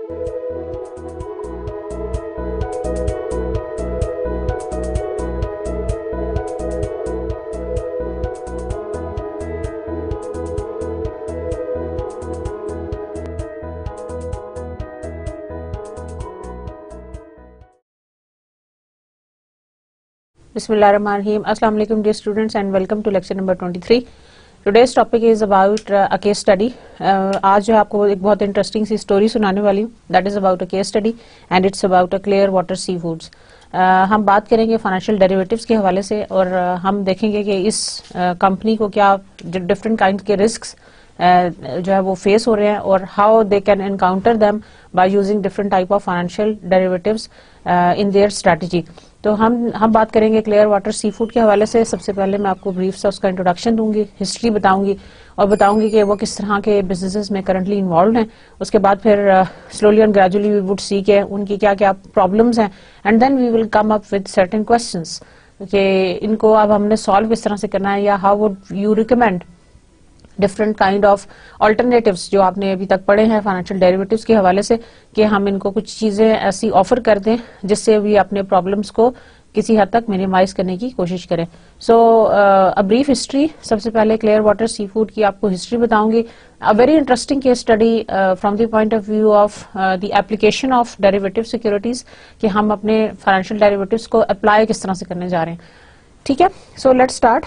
Bismillahirrahmanirrahim. Assalamu alaikum dear students and welcome to lecture number 23. Today's topic is about a case study. आज जो आपको एक बहुत interesting सी story सुनाने वाली हूँ. That is about a case study and it's about a clear water seafoods. हम बात करेंगे फाइनेंशियल डेरिवेटिव्स के हवाले से और हम देखेंगे कि इस कंपनी को क्या डिफरेंट काइंड के रिस्क्स जो है वो फेस हो रहे हैं और how they can encounter them by using different type of financial derivatives in their strategy. तो हम बात करेंगे क्लियर वाटर सी फूड के हवाले से. सबसे पहले मैं आपको ब्रीफ सा उसका इंट्रोडक्शन दूंगी, हिस्ट्री बताऊंगी और बताऊंगी कि वो किस तरह के बिजनेसेस में करंटली इन्वॉल्व हैं. उसके बाद फिर slowly and gradually we would see के उनकी क्या क्या प्रॉब्लम्स हैं and then we will come up with certain questions कि इनको अब हमने सॉल्व किस तरह से करना है या how would you recommend different kind of alternatives जो आपने अभी तक पढ़े हैं फाइनेंशियल डेरिवेटिव्स के हवाले से कि हम इनको कुछ चीजें ऐसी ऑफर कर दें जिससे भी अपने प्रॉब्लम्स को किसी हद तक मिनिमाइज करने की कोशिश करें. So a brief history. सबसे पहले क्लियर वाटर सी फूड की आपको हिस्ट्री बताऊंगी. A very interesting case study from the point of view of the application of derivative securities कि हम अपने फाइनेंशियल डेरिवेटिव्स को अप्लाई किस तरह से करने जा रहे हैं. ठीक है, so let's start.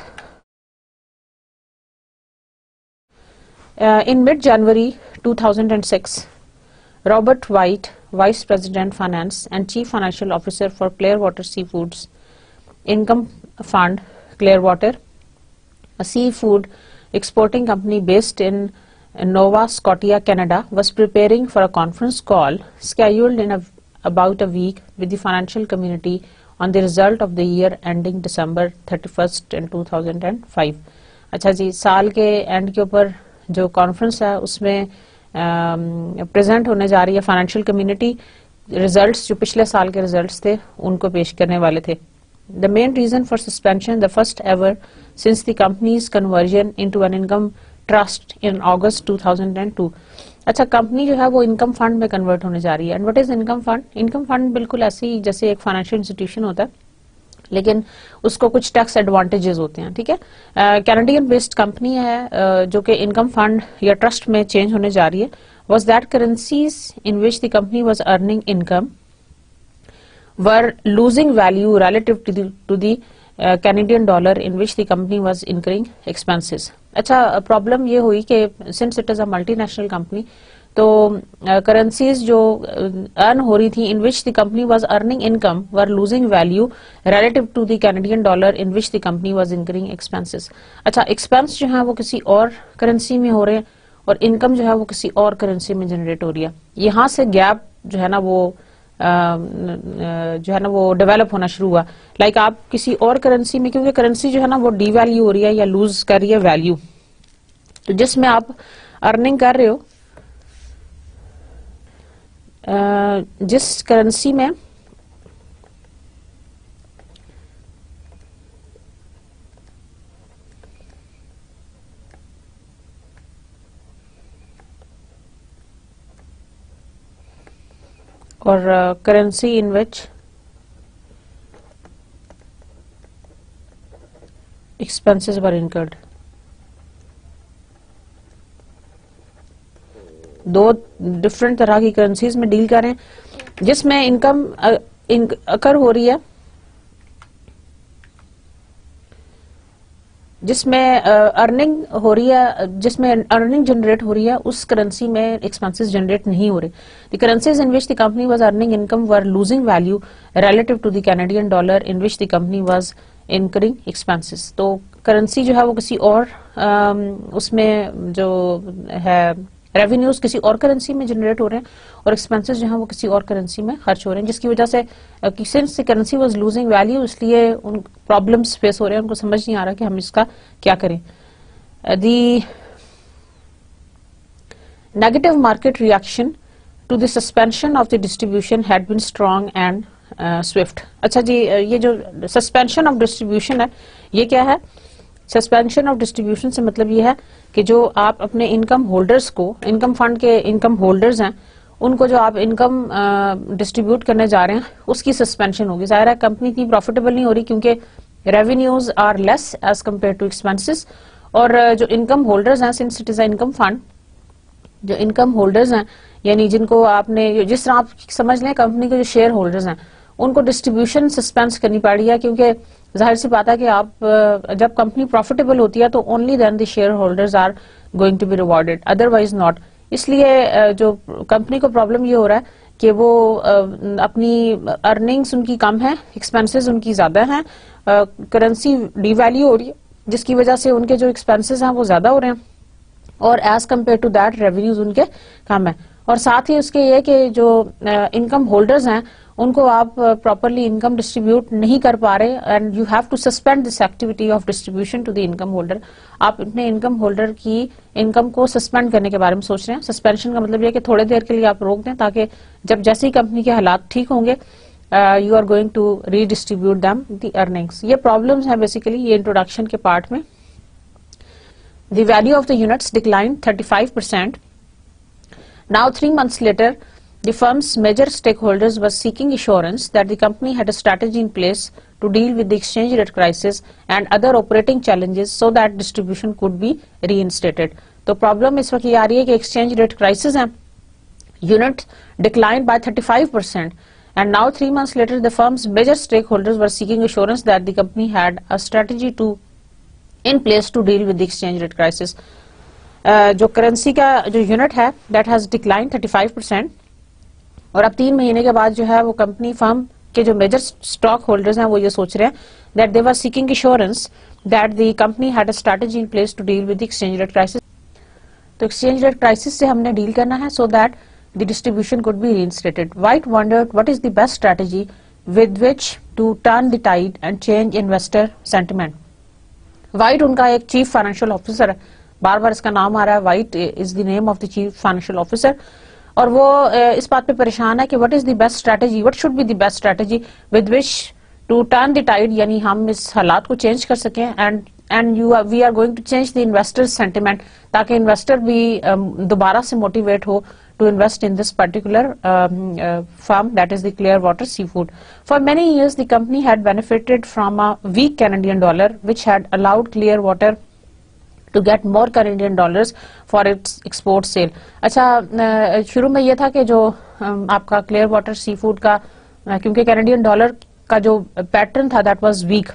In mid-January 2006, Robert White, Vice President Finance and Chief Financial Officer for Clearwater Seafoods Income Fund, Clearwater, a seafood exporting company based in Nova Scotia, Canada, was preparing for a conference call scheduled in about a week with the financial community on the result of the year ending December 31st in 2005. अच्छा जी, साल के and के ऊपर जो conference है उसमें present होने जा रही है फाइनेंशियल कम्युनिटी. रिजल्ट्स जो पिछले साल के रिजल्ट्स थे उनको पेश करने वाले थे. The main reason for suspension the first ever since the company's conversion into an income trust in August 2002. अच्छा, कंपनी जो है वो इनकम फंड में कन्वर्ट होने जा रही है. And what is income fund? Income fund बिल्कुल ऐसे ही जैसे एक फाइनेंशियल इंस्टीट्यूशन होता है लेकिन उसको कुछ टैक्स एडवांटेजेस होते हैं. ठीक है, कैनेडियन बेस्ड कंपनी है जो कि इनकम फंड या ट्रस्ट में चेंज होने जा रही है. Was that currencies in which the company was earning income were losing value relative to the Canadian dollar in which the company was incurring expenses. अच्छा, प्रॉब्लम ये हुई कि since it is a multinational company तो currencies जो earn हो रही थी in which the company was earning income were losing value relative to the Canadian dollar in which the company was incurring expenses. अच्छा, expense जो है वो किसी और करेंसी में हो रहे हैं और इनकम जो है वो किसी और करेंसी में जनरेट हो रही है. यहाँ से गैप जो है ना वो डेवलप होना शुरू हुआ. लाइक आप किसी और करेंसी में, क्योंकि करेंसी जो है ना वो डीवैल्यू हो रही है या लूज कर रही है वैल्यू, तो जिसमें आप अर्निंग कर रहे हो जिस करेंसी में और currency in which expenses were incurred, दो डिफरेंट तरह की करेंसीज में डील कर रहे हैं जिसमें इनकम अकर हो रही है, जिसमें अर्निंग हो रही है, जिसमें अर्निंग जनरेट हो रही है उस करेंसी में एक्सपेंसेस जनरेट नहीं हो रहे. The currencies in which the company was earning income were losing value relative to the Canadian dollar in which the company was incurring expenses. तो करेंसी जो है वो किसी और उसमें जो है रेवेन्यूज किसी और करेंसी में जनरेट हो रहे हैं और एक्सपेंसेस जो है वो किसी और करेंसी में खर्च हो रहे हैं, जिसकी वजह से since the currency was losing value इसलिए उन प्रॉब्लम्स फेस हो रहे हैं. उनको समझ नहीं आ रहा कि हम इसका क्या करें. The negative market reaction to the suspension of the distribution had been strong and swift. अच्छा जी, ये जो सस्पेंशन ऑफ डिस्ट्रीब्यूशन है ये क्या है? सस्पेंशन ऑफ डिस्ट्रीब्यूशन से मतलब ये है कि जो आप अपने इनकम होल्डर्स को, इनकम फंड के इनकम होल्डर्स हैं उनको जो आप इनकम डिस्ट्रीब्यूट करने जा रहे हैं उसकी सस्पेंशन होगी। जाहिर है कंपनी इतनी प्रॉफिटेबल नहीं हो रही क्योंकि revenues are less as compare to expenses, और जो इनकम होल्डर्स हैं, since it is income fund, जो इनकम होल्डर्स हैं यानी जिनको आपने, जिस तरह आप समझ लें कंपनी के जो शेयर होल्डर्स हैं उनको डिस्ट्रीब्यूशन सस्पेंस करनी पड़ी है, क्योंकि जाहिर सी बात है कि आप जब कंपनी प्रॉफिटेबल होती है तो only then the share holders are going to be rewarded, otherwise not. इसलिए जो कंपनी को प्रॉब्लम ये हो रहा है कि वो अपनी अर्निंग्स उनकी कम है, एक्सपेंसेस उनकी ज्यादा हैं, करेंसी डिवैल्यू हो रही है जिसकी वजह से उनके जो एक्सपेंसेस हैं वो ज्यादा हो रहे हैं और as compare to that revenues उनके कम है। और साथ ही उसके ये कि जो इनकम होल्डर्स हैं उनको आप प्रॉपरली इनकम डिस्ट्रीब्यूट नहीं कर पा रहे and you have to suspend this activity of distribution to the income holder. आप अपने इनकम होल्डर की इनकम को सस्पेंड करने के बारे में सोच रहे हैं। सस्पेंशन का मतलब यह कि थोड़ी देर के लिए आप रोक दें ताकि जब जैसे ही कंपनी के हालात ठीक होंगे you are going to redistribute them the earnings. ये प्रॉब्लम्स हैं बेसिकली ये इंट्रोडक्शन के पार्ट में। The value of the units declined 35%. Now 3 months later, the firm's major stakeholders were seeking assurance that the company had a strategy in place to deal with the exchange rate crisis and other operating challenges so that distribution could be reinstated. तो problem इस वक्त ये आ रही है कि exchange rate crisis है, units declined by 35%, and now 3 months later, the firm's major stakeholders were seeking assurance that the company had a strategy to in place to deal with the exchange rate crisis. जो currency का जो unit है that has declined 35%, और अब 3 महीने के बाद जो है वो कंपनी फर्म के जो मेजर स्टॉक होल्डर्स हैं वो ये सोच रहे हैं that they were seeking assurance that the company had a strategy in place to deal with the exchange rate crisis. तो exchange rate crisis से हमने डील करना है so that the distribution could be reinstated. White wondered what is the best strategy with which to turn the tide and change investor sentiment. White उनका एक chief financial officer है, बार बार इसका नाम आ रहा है, White is the name of the chief financial officer, और वो इस बात पे परेशान है कि what is the best strategy, what should be the best strategy with which to turn the tide, यानी हम इस हालात को चेंज कर सकें and we are going to change the investors sentiment, ताकि इन्वेस्टर भी दोबारा से मोटिवेट हो to invest in this particular firm, that is the Clearwater Seafood. For many years, the company had benefited from a weak Canadian dollar, which had allowed Clearwater to get more Canadian dollars for its export sale. अच्छा, शुरू में ये था कि जो आपका Clearwater Seafood का, क्योंकि कैनेडियन डॉलर का जो पैटर्न था that was weak,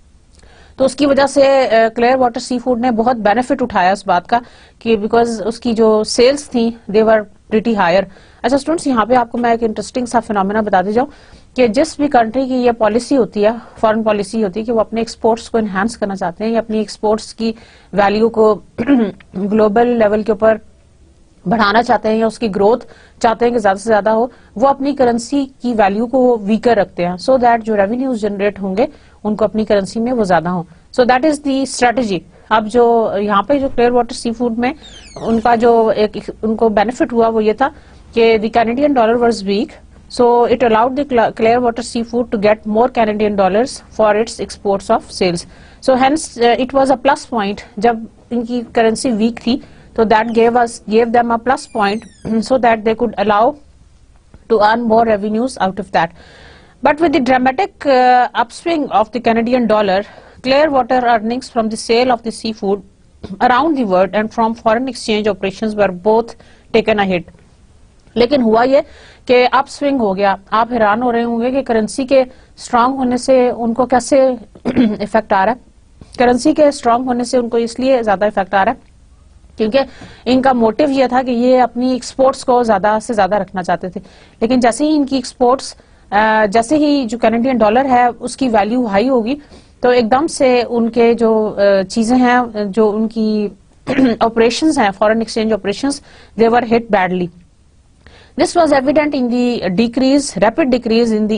तो उसकी वजह से क्लियरवाटर सी फूड ने बहुत बेनिफिट उठाया उस बात का कि बिकॉज उसकी जो सेल्स थी दे वर प्रीटी हायर। अच्छा स्टूडेंट्स, यहाँ पे आपको मैं एक इंटरेस्टिंग सा फिनोमेना बताती जाऊँ कि जिस भी कंट्री की ये पॉलिसी होती है, फॉरेन पॉलिसी होती है कि वो अपने एक्सपोर्ट्स को एनहांस करना चाहते हैं या अपनी एक्सपोर्ट्स की वैल्यू को ग्लोबल लेवल के ऊपर बढ़ाना चाहते हैं या उसकी ग्रोथ चाहते हैं कि ज्यादा से ज्यादा हो, वो अपनी करेंसी की वैल्यू को वीकर रखते हैं सो दैट जो रेवेन्यूज जनरेट होंगे उनको अपनी करेंसी में वो ज्यादा हो। So that is the strategy. अब जो यहाँ पे जो क्लियरवाटर सी फूड में उनका जो एक उनको बेनिफिट हुआ वो ये था कि the Canadian dollar was weak, so it allowed the Clearwater Seafood to get more Canadian dollars for its exports of sales. So hence it was a plus point जब इनकी करेंसी वीक थी, so that gave them a plus point so that they could allow to earn more revenues out of that. But with the dramatic upswing of the Canadian dollar, Clearwater earnings from the sale of the seafood around the world and from foreign exchange operations were both taken a hit. लेकिन हुआ ये कि upswing हो गया। आप हैरान हो रहे होंगे कि करेंसी के स्ट्रांग होने से उनको कैसे इफेक्ट आ रहा है। करेंसी के स्ट्रांग होने से उनको इसलिए ज्यादा इफेक्ट आ रहा है क्योंकि इनका मोटिव ये था कि ये अपनी एक्सपोर्ट्स को ज्यादा से ज्यादा रखना चाहते थे, लेकिन जैसे ही इनकी एक्सपोर्ट्स जैसे ही जो कैनेडियन डॉलर है उसकी वैल्यू हाई होगी तो एकदम से उनके जो चीजें हैं, जो उनकी ऑपरेशंस हैं, foreign exchange operations, they were hit badly. This was evident in the rapid decrease in the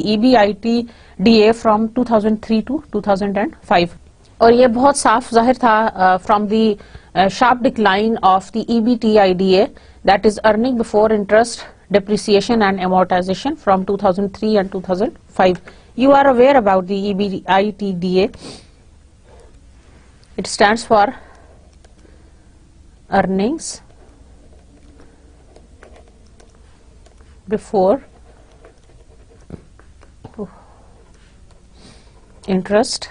EBITDA from 2003 to 2005. और ये बहुत साफ जाहिर था from the sharp decline of the EBITDA, that is earning before interest, depreciation and amortization from 2003 and 2005. You are aware about the EBITDA. It stands for earnings before interest,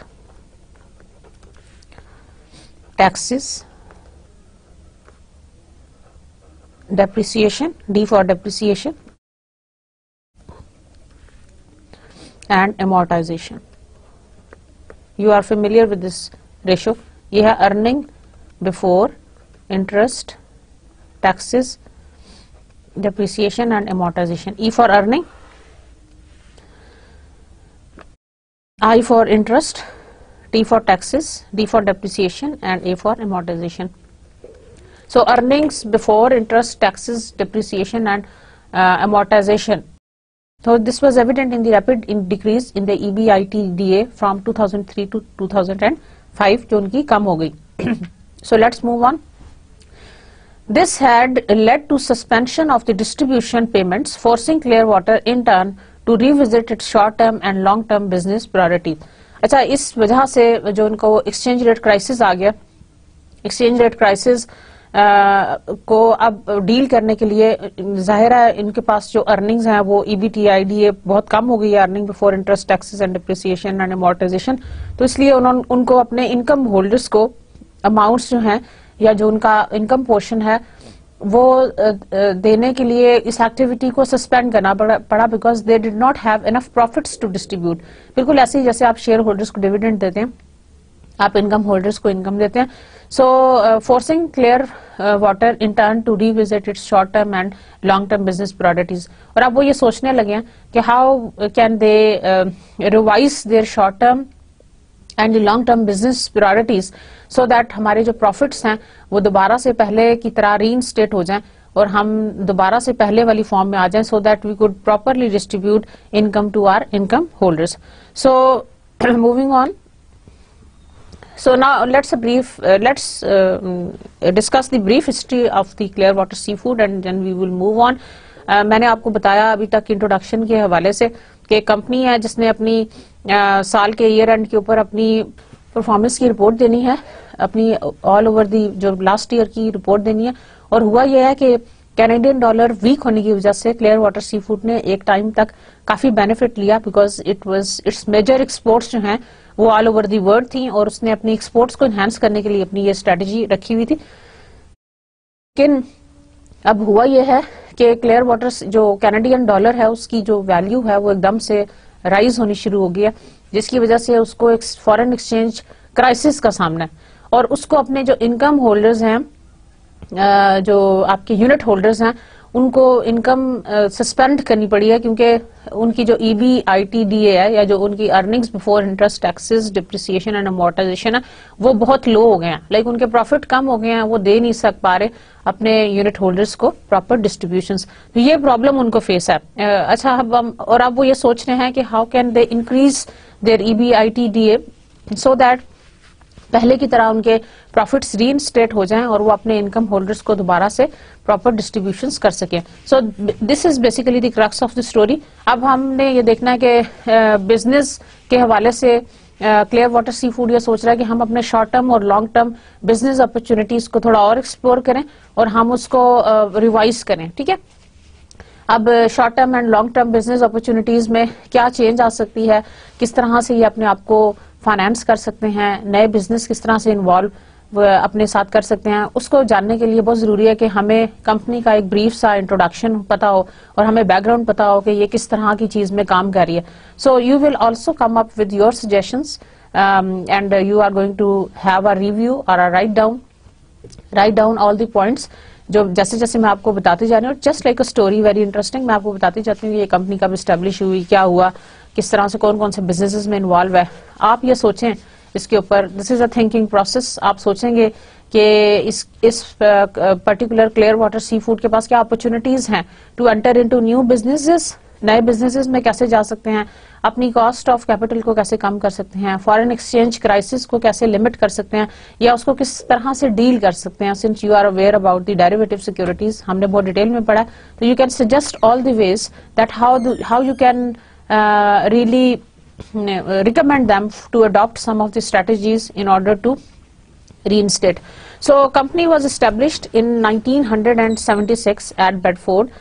taxes, depreciation, D for depreciation, and amortization. You are familiar with this ratio. ये है earning before interest, taxes, depreciation and amortization. E for earning, I for interest, T for taxes, D for depreciation and A for amortization. So earnings before interest, taxes, depreciation and amortization. So this was evident in the rapid decrease in the EBITDA from 2003 to 2005 जो उनकी कम हो गई. So let's move on. This had led to suspension of the distribution payments, forcing Clearwater in turn to revisit its short-term and long-term business priorities. अच्छा, इस वजह से जो उनको एक्सचेंज रेट क्राइसिस आ गया, एक्सचेंज रेट क्राइसिस को अब deal करने के लिए जाहिर है इनके पास जो अर्निंग्स हैं वो EBITDA बहुत कम हो गई है, earning before interest, taxes and depreciation and amortization. तो इसलिए उनको अपने इनकम होल्डर्स को अमाउंट्स जो हैं या जो उनका इनकम पोर्शन है वो देने के लिए इस एक्टिविटी को सस्पेंड करना पड़ा because they did not have enough profits to distribute. बिल्कुल ऐसे ही जैसे आप शेयर होल्डर्स को डिविडेंड देते हैं, आप इनकम होल्डर्स को इनकम देते हैं. So forcing Clearwater in turn to revisit its short term and long term business priorities. और अब वो ये सोचने लगे हैं कि how can they revise their short term and long term business priorities so that हमारे जो प्रॉफिट्स हैं वो दोबारा से पहले की तरह रीइंस्टेट हो जाएं और हम दोबारा से पहले वाली फॉर्म में आ जाएं so that we could properly distribute income to our income holders. So moving on. So now let's discuss the brief history of the Clearwater Seafood and then we will move on. मैंने आपको बताया अभी तक introduction के हवाले से कि company है जिसने अपनी साल के ईयर एंड के ऊपर अपनी परफॉर्मेंस की रिपोर्ट देनी है, अपनी ऑल ओवर दी जो लास्ट ईयर की रिपोर्ट देनी है. और हुआ यह है कि कैनेडियन डॉलर वीक होने की वजह से क्लियर वाटर सी फूड ने एक टाइम तक काफी बेनिफिट लिया बिकॉज इट्स मेजर एक्सपोर्ट्स जो हैं वो ऑल ओवर दी वर्ल्ड थी और उसने अपनी एक्सपोर्ट्स को एनहांस करने के लिए अपनी ये स्ट्रेटजी रखी हुई थी. लेकिन अब हुआ यह है कि क्लियर वाटर जो कैनेडियन डॉलर है उसकी जो वैल्यू है वो एकदम से राइज होनी शुरू हो गई है जिसकी वजह से उसको एक फॉरेन एक्सचेंज क्राइसिस का सामना है और उसको अपने जो इनकम होल्डर्स हैं, जो आपके यूनिट होल्डर्स हैं, उनको इनकम सस्पेंड करनी पड़ी है क्योंकि उनकी जो EBITDA है या जो उनकी earnings before interest, taxes, depreciation and amortization है वो बहुत लो हो गए हैं. लाइक उनके प्रॉफिट कम हो गए हैं, वो दे नहीं सक पा रहे अपने यूनिट होल्डर्स को प्रॉपर डिस्ट्रीब्यूशंस. तो ये प्रॉब्लम उनको फेस है. अच्छा, अब वो ये सोच रहे हैं कि how can they increase their EBITDA so that पहले की तरह उनके प्रॉफिट्स रीइंस्टेट हो जाएं और वो अपने इनकम होल्डर्स को दोबारा से प्रॉपर डिस्ट्रीब्यूशंस कर सकें. So this is basically the crux of the story. अब हमने ये देखना है कि बिजनेस के हवाले से क्लियर वाटर सी फूड ये सोच रहा है कि हम अपने शॉर्ट टर्म और लॉन्ग टर्म बिजनेस अपॉर्चुनिटीज को थोड़ा और एक्सप्लोर करें और हम उसको रिवाइज करें. ठीक है, अब short term and long term business opportunities में क्या चेंज आ सकती है, किस तरह से ये अपने आप को फाइनेंस कर सकते हैं, नए बिजनेस किस तरह से इन्वॉल्व अपने साथ कर सकते हैं, उसको जानने के लिए बहुत जरूरी है कि हमें कंपनी का एक ब्रीफ सा इंट्रोडक्शन पता हो और हमें बैकग्राउंड पता हो कि ये किस तरह की चीज में काम कर रही है. So you will also come up with your suggestions and you are going to have a review और a write down all the points जो जैसे जैसे मैं आपको बताती जा रही हूँ. Just like a story, very interesting. मैं आपको बताती जाती हूँ ये कंपनी कब स्टैब्लिश हुई, क्या हुआ, किस तरह से कौन कौन से बिजनेसेस में इन्वॉल्व है. आप ये सोचें इसके ऊपर, this is a thinking process. आप सोचेंगे कि इस particular Clearwater Seafood के पास क्या अपॉर्चुनिटीज हैं to enter into new businesses, नए बिजनेसेस में कैसे जा सकते हैं, अपनी कॉस्ट ऑफ कैपिटल को कैसे कम कर सकते हैं, फॉरेन एक्सचेंज क्राइसिस को कैसे लिमिट कर सकते हैं या उसको किस तरह से डील कर सकते हैं. Since you are aware about the derivative securities, हमने बहुत डिटेल में पढ़ा, तो you can suggest all the ways that how you can really recommend them to adopt some of the strategies in order to reinstate. So company was established in 1976 at Bedford.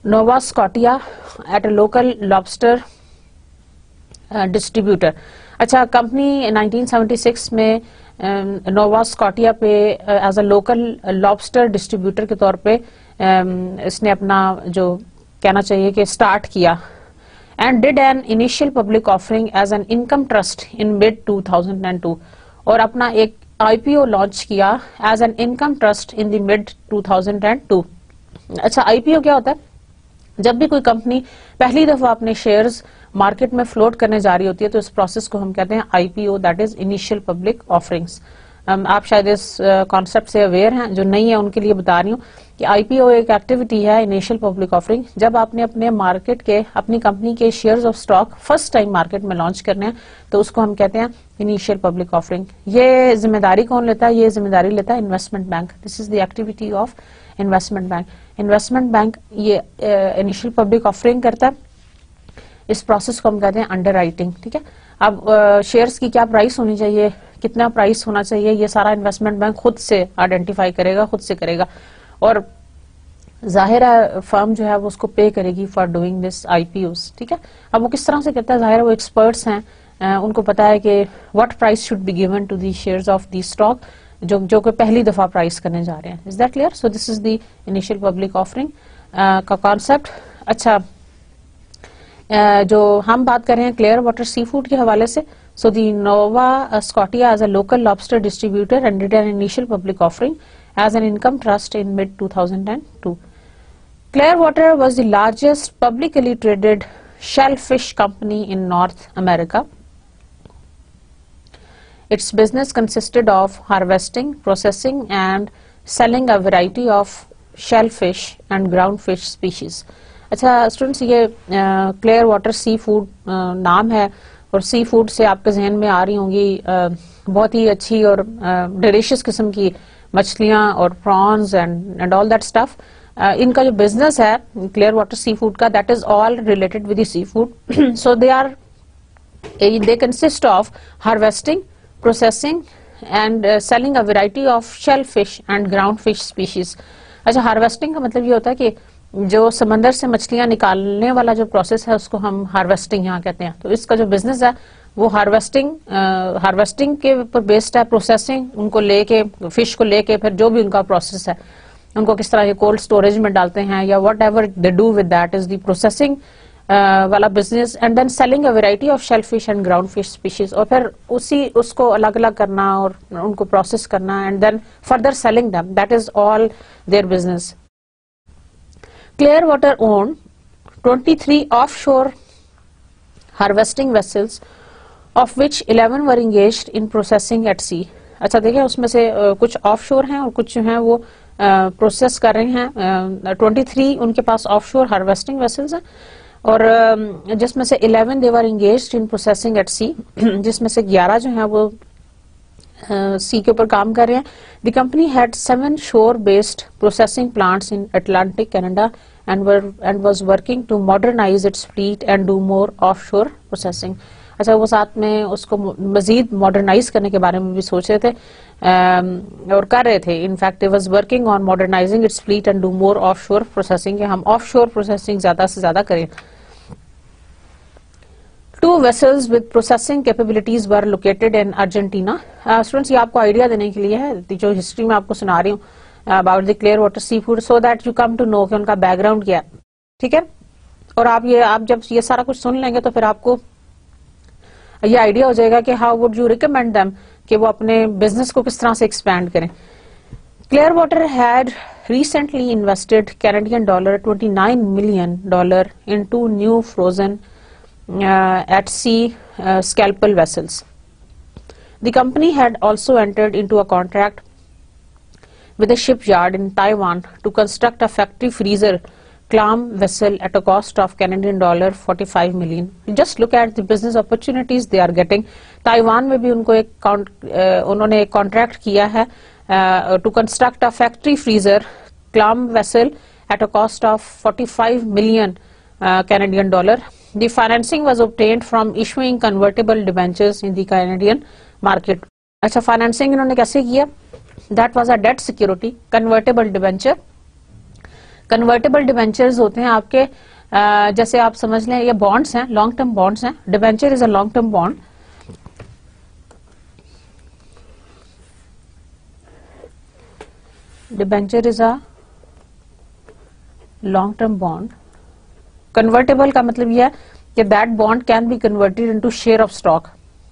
Nova Scotia at a local lobster distributor. अच्छा, company 1976 में Nova Scotia पे as a local lobster distributor के तौर पे इसने अपना जो कहना चाहिए कि स्टार्ट किया, and did an initial public offering as an income trust in mid 2002, और अपना एक आईपीओ लॉन्च किया as an income trust in the mid 2002. अच्छा, आईपीओ क्या होता है? जब भी कोई कंपनी पहली दफा अपने शेयर्स मार्केट में फ्लोट करने जा रही होती है तो इस प्रोसेस को हम कहते हैं IPO, that is initial public offerings. आप शायद इस कॉन्सेप्ट से अवेयर हैं, जो नहीं है उनके लिए बता रही हूँ कि आईपीओ एक एक्टिविटी है, इनिशियल पब्लिक ऑफरिंग. जब आपने अपने मार्केट के, अपनी कंपनी के shares of stock first time market में लॉन्च करने हैं तो उसको हम कहते हैं इनिशियल पब्लिक ऑफरिंग. ये जिम्मेदारी कौन लेता है? ये जिम्मेदारी लेता है investment bank. This is the activity of investment bank. Investment bank ये इनिशियल पब्लिक ऑफरिंग करता है. इस प्रोसेस को हम कहते हैं अंडरराइटिंग. ठीक है, अब शेयर्स की क्या प्राइस होनी चाहिए, कितना प्राइस होना चाहिए, ये सारा इन्वेस्टमेंट बैंक खुद से आइडेंटिफाई करेगा, खुद से करेगा, और जाहिर है फर्म जो है वो उसको पे करेगी फॉर डूइंग दिस आईपीओस. ठीक है, अब वो किस तरह से करता है? जाहिर है वो एक्सपर्ट्स हैं, उनको पता है कि what price should be given to the shares of the stock जो कि पहली दफा प्राइस करने जा रहे हैं. Is that clear? So this is the initial public offering का कॉन्सेप्ट. अच्छा, जो हम बात कर रहे हैं क्लियर वाटर सी फूड के हवाले से. So the Nova Scotia as a local lobster distributor and did an initial public offering as an income trust in mid 2002. Clearwater was the largest publicly traded shellfish company in North America. Its business consisted of harvesting, processing and selling a variety of shellfish and groundfish species. अच्छा students, ये Clearwater seafood नाम है और sea food से आपके जहन में आ रही होंगी बहुत ही अच्छी और डिलीशियस किस्म की मछलियां और prawns and all that stuff. इनका जो बिजनेस है क्लियर वाटर सी फूड का, that is all related with the seafood. So they consist of harvesting, processing and selling a variety of shellfish and groundfish species. अच्छा, harvesting का मतलब ये होता है कि जो समंदर से मछलियां निकालने वाला जो प्रोसेस है उसको हम हार्वेस्टिंग यहाँ कहते हैं. तो इसका जो बिजनेस है वो हार्वेस्टिंग के ऊपर बेस्ड है. प्रोसेसिंग, उनको लेके फिश को लेके फिर जो भी उनका प्रोसेस है उनको किस तरह ये कोल्ड स्टोरेज में डालते हैं या whatever they do with that is the processing वाला business. And then selling a variety of shellfish and groundfish species, और फिर उसको अलग अलग करना और उनको प्रोसेस करना and then further selling them. That is all their business. Clearwater owned 23 offshore harvesting vessels, of which 11 were engaged in processing at sea. अच्छा देखिए, उसमें से कुछ ऑफशोर हैं और कुछ जो हैं वो प्रोसेस कर रहे हैं. 23 उनके पास ऑफशोर हार्वेस्टिंग वेसल्स हैं और जिसमें से 11 they were engaged in processing at sea, जिसमें से 11 जो हैं वो सी के ऊपर काम कर रहे हैं. The company had 7 shore based processing plants in Atlantic Canada and was working to modernize its fleet and do more offshore processing. अच्छा, वो साथ में उसको मजीद मॉडर्नाइज करने के बारे में भी सोच रहे थे और कर रहे थे. In fact it was working on modernizing its fleet and do more offshore processing, कि हम offshore processing ज्यादा से ज्यादा करें. 2 vessels with processing capabilities were located in Argentina. Students, ये आपको आइडिया देने के लिए है, जो हिस्ट्री में आपको सुना रही हूँ about the Clearwater seafood, so that you come to know कि उनका बैकग्राउंड क्या है. ठीक है, और आप जब ये सारा कुछ सुन लेंगे तो फिर आपको ये आइडिया हो जाएगा कि how would you recommend them कि वो अपने बिजनेस को किस तरह से एक्सपैंड करें. Clearwater had recently invested Canadian dollar $29 million in 2 new frozen at sea scalpel vessels. The company had also entered into a contract with a shipyard in Taiwan to construct a factory freezer clam vessel at a cost of Canadian dollar 45 million. Just look at the business opportunities they are getting. Taiwan में भी उन्होंने एक contract किया है to construct a factory freezer clam vessel at a cost of 45 million Canadian dollar. The financing was obtained from issuing convertible debentures in the Canadian market. अच्छा, financing इन्होंने कैसे किया? That was a debt security, convertible debenture. Convertible debentures होते हैं आपके, जैसे आप समझ लें ये बॉन्ड्स हैं, लॉन्ग टर्म बॉन्ड्स हैं. Debenture is a long term bond. Debenture is a long term bond. Convertible का मतलब यह है कि that bond can be converted into share of stock.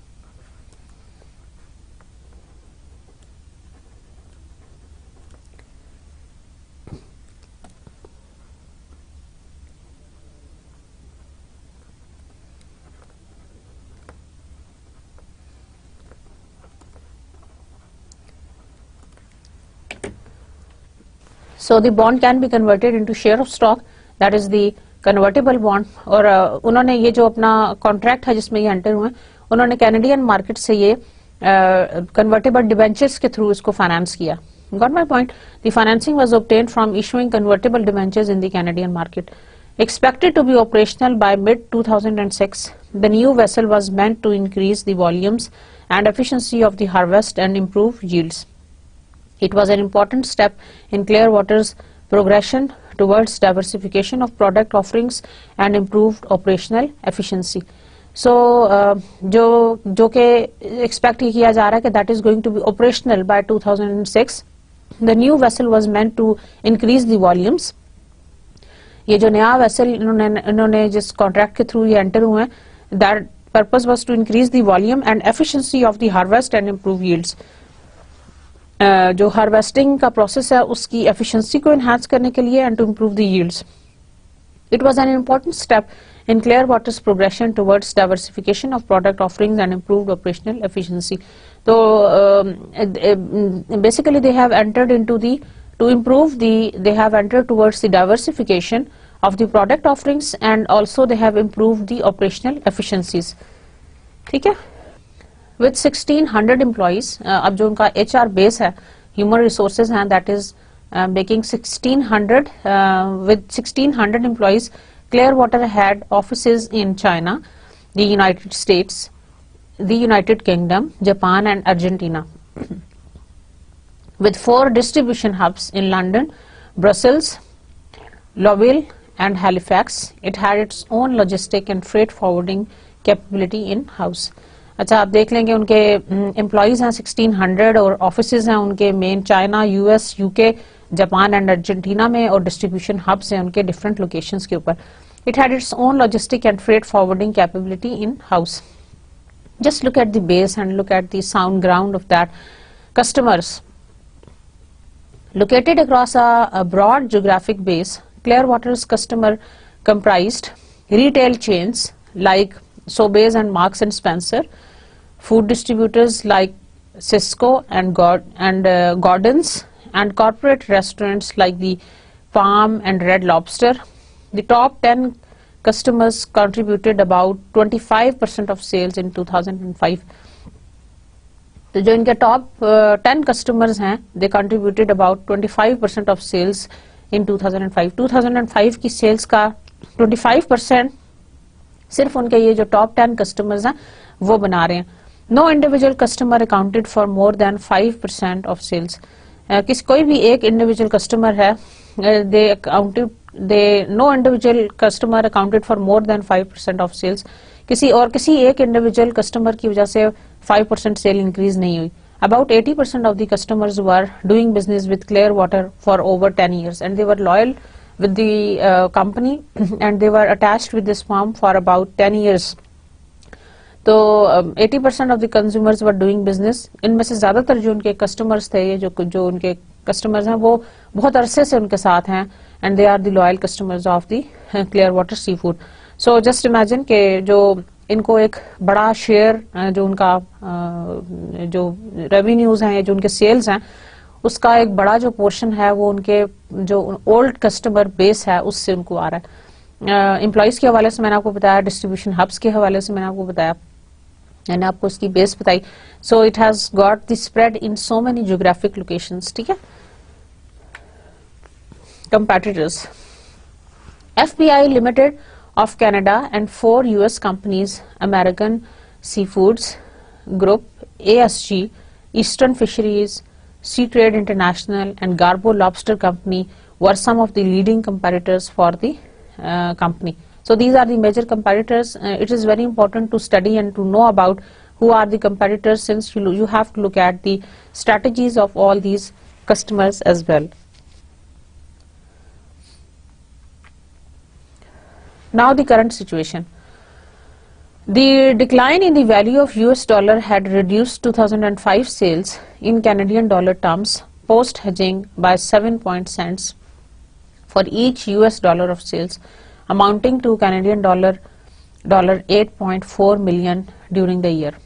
So the bond can be converted into share of stock, that is the convertible bond. और उन्होंने ये जो अपना कॉन्ट्रैक्ट है जिसमें ये एंटर हुए, उन्होंने कैनेडियन मार्केट से ये कन्वर्टेबल डिबेंचर्स के थ्रू इसको फाइनेंस किया. Got my point? The financing was obtained from issuing convertible debentures in the Canadian market. Expected to be operational by mid-2006, the new vessel was meant to increase the volumes and efficiency of the harvest and improve yields. It was an important step in Clearwater's progression towards diversification of product offerings and improved operational efficiency. So, जो के expect किया जा रहा है कि that is going to be operational by 2006. The new vessel was meant to increase the volumes. ये जो नया vessel इन्होंने जिस contract के through ये enter हुए हैं, that purpose was to increase the volume and efficiency of the harvest and improve yields. जो हार्वेस्टिंग का प्रोसेस है उसकी एफिशिएंसी को एनहांस करने के लिए and to improve the yields. It was an important step in Clearwater's progression towards diversification of product offerings and improved operational efficiency. तो basically they have entered into the to improve the they have entered towards the diversification of the product offerings and also they have improved the operational efficiencies. ठीक है. With 1600 employees, अब जो उनका HR base है, human resources हैं, that is making 1600 with 1600 employees. Clearwater had offices in China, the United States, the United Kingdom, Japan, and Argentina, with 4 distribution hubs in London, Brussels, Lowell, and Halifax. It had its own logistic and freight forwarding capability in house. अच्छा, आप देख लेंगे उनके employees हैं 1600 और offices हैं उनके main China, US, UK, Japan and Argentina में, और डिस्ट्रीब्यूशन हब्स हैं उनके डिफरेंट लोकेशंस के ऊपर. It had its own logistic and freight forwarding capability in house. Just look at the base and look at the sound ground of that. Customers located across a broad geographic base, Clearwater's customer comprised retail chains like Sobeys and Marks and Spencer, food distributors like Cisco and Gordon's, and corporate restaurants like the Palm and Red Lobster. The top 10 customers contributed about 25% of sales in 2005. तो जो इनके top 10 customers हैं, they contributed about 25% of sales in 2005. 2005 की sales का 25% सिर्फ उनके ये जो टॉप 10 कस्टमर्स हैं वो बना रहे हैं. No individual customer accounted for more than 5% of sales. कोई भी एक इंडिविजुअल कस्टमर है, no individual customer accounted for more than 5% of sales. किसी एक इंडिविजुअल कस्टमर की वजह से 5% सेल इंक्रीज नहीं हुई. About 80% of the customers were doing business with Clearwater for over 10 years, and they were loyal with the company, and they were attached with this firm for about 10 years. तो 80% of the consumers were doing business. इनमें से ज्यादातर जो उनके customers थे, जो उनके customers हैं, वो बहुत अरसे से उनके साथ हैं, and they are the loyal customers of the Clearwater Seafood. So just imagine कि जो इनको एक बड़ा शेयर जो उनका जो रेवेन्यूज हैं, जो उनके सेल्स हैं, उसका एक बड़ा जो पोर्शन है वो उनके जो ओल्ड कस्टमर बेस है उससे उनको आ रहा है. एम्प्लॉइज के हवाले से मैंने आपको बताया, डिस्ट्रीब्यूशन हब्स के हवाले से मैंने आपको बताया, मैंने आपको इसकी बेस बताई. So it has got the spread in so many geographic locations. ठीक है. Competitors, FBI Limited of Canada and 4 US companies, American Seafoods Group, ASG, Eastern Fisheries, Sea Trade International, and Garbo Lobster Company were some of the leading competitors for the company. So these are the major competitors. It is very important to study and to know about who are the competitors, since you have to look at the strategies of all these customers as well. Now the current situation. The decline in the value of US dollar had reduced 2005 sales in Canadian dollar terms post hedging by 7 cents for each US dollar of sales, amounting to Canadian dollar 8.4 million during the year.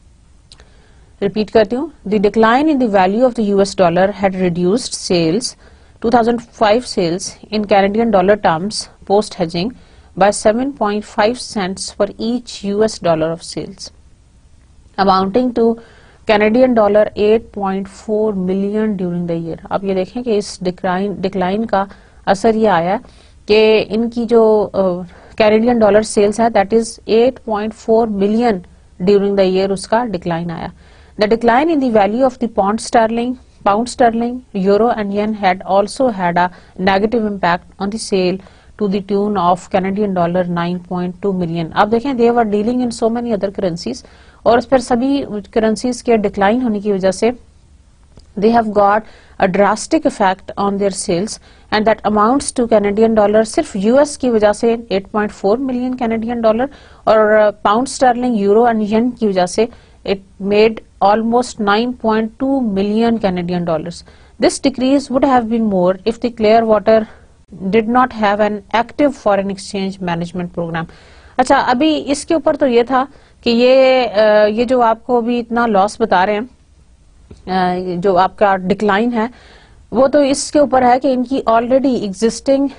Repeat करती हूँ. The decline in the value of the US dollar had reduced sales 2005 sales in Canadian dollar terms post hedging by 7.5 cents for each US dollar of sales, amounting to Canadian dollar 8.4 million during the year. अब ये देखें कि इस decline का असर ये आया कि इनकी जो कैनेडियन डॉलर सेल्स है that is 8.4 million during the year, उसका डिक्लाइन आया. The decline in the value of the pound sterling, euro and yen had also had a negative impact on the sale to the tune of Canadian dollar 9.2 million. आप देखें they were dealing in so many other currencies, और इस पर सभी currencies के decline होने की वजह से they have got a drastic effect on their sales, and that amounts to Canadian dollar सिर्फ US की वजह से 8.4 million Canadian dollar, और pound sterling, euro and yen की वजह से it made almost 9.2 million Canadian dollars. This decrease would have been more if the Clearwater did not have an active foreign exchange management program. अच्छा, अभी इसके ऊपर तो ये था कि ये जो आपको अभी इतना लॉस बता रहे हैं, जो आपका डिक्लाइन है, वो तो इसके ऊपर है कि इनकी already existing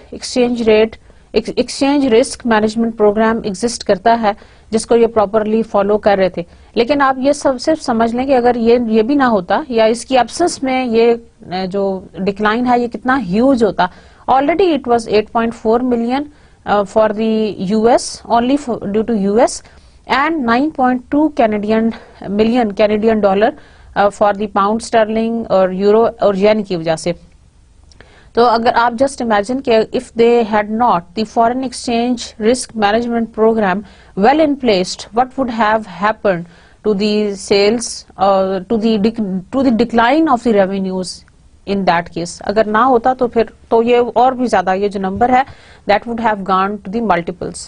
exchange risk management program exist करता है, जिसको ये प्रॉपरली फॉलो कर रहे थे. लेकिन आप ये सब सिर्फ समझ लें कि अगर ये भी ना होता, या इसकी एब्सेंस में ये जो डिक्लाइन है ये कितना ह्यूज होता. Already it was 8.4 million for the US, only due to US, and 9.2 million Canadian dollar for the pound sterling और euro और yen की वजह से. तो अगर आप just imagine कि if they had not the foreign exchange risk management program well in place, what would have happened to the sales, to the decline of the revenues in that case. अगर ना होता तो फिर तो ये और भी ज्यादा, ये जो नंबर है that would have gone to the multiples.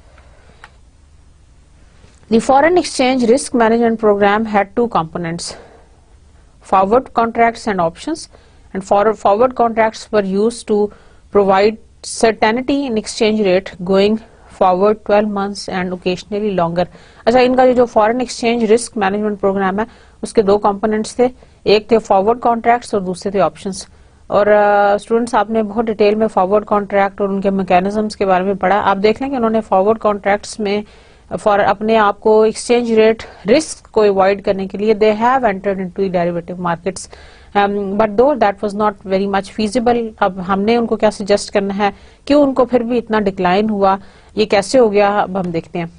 The foreign exchange risk management program had two components: forward contracts and options. And forward contracts were used to provide certainty in exchange rate going forward 12 months and occasionally longer. अच्छा, इनका जो foreign exchange risk management program है उसके दो components थे, एक थे forward contracts और दूसरे थे ऑप्शंस. और स्टूडेंट्स आपने बहुत डिटेल में फॉरवर्ड कॉन्ट्रैक्ट और उनके मैकेनिज्म्स के बारे में पढ़ा. आप देख लें कि उन्होंने फॉरवर्ड कॉन्ट्रैक्ट्स में अपने आप को एक्सचेंज रेट रिस्क को अवॉइड करने के लिए they have entered into derivative markets, but though that was not very much feasible. अब हमने उनको क्या सजेस्ट करना है, क्यों उनको फिर भी इतना डिक्लाइन हुआ, ये कैसे हो गया, अब हम देखते हैं.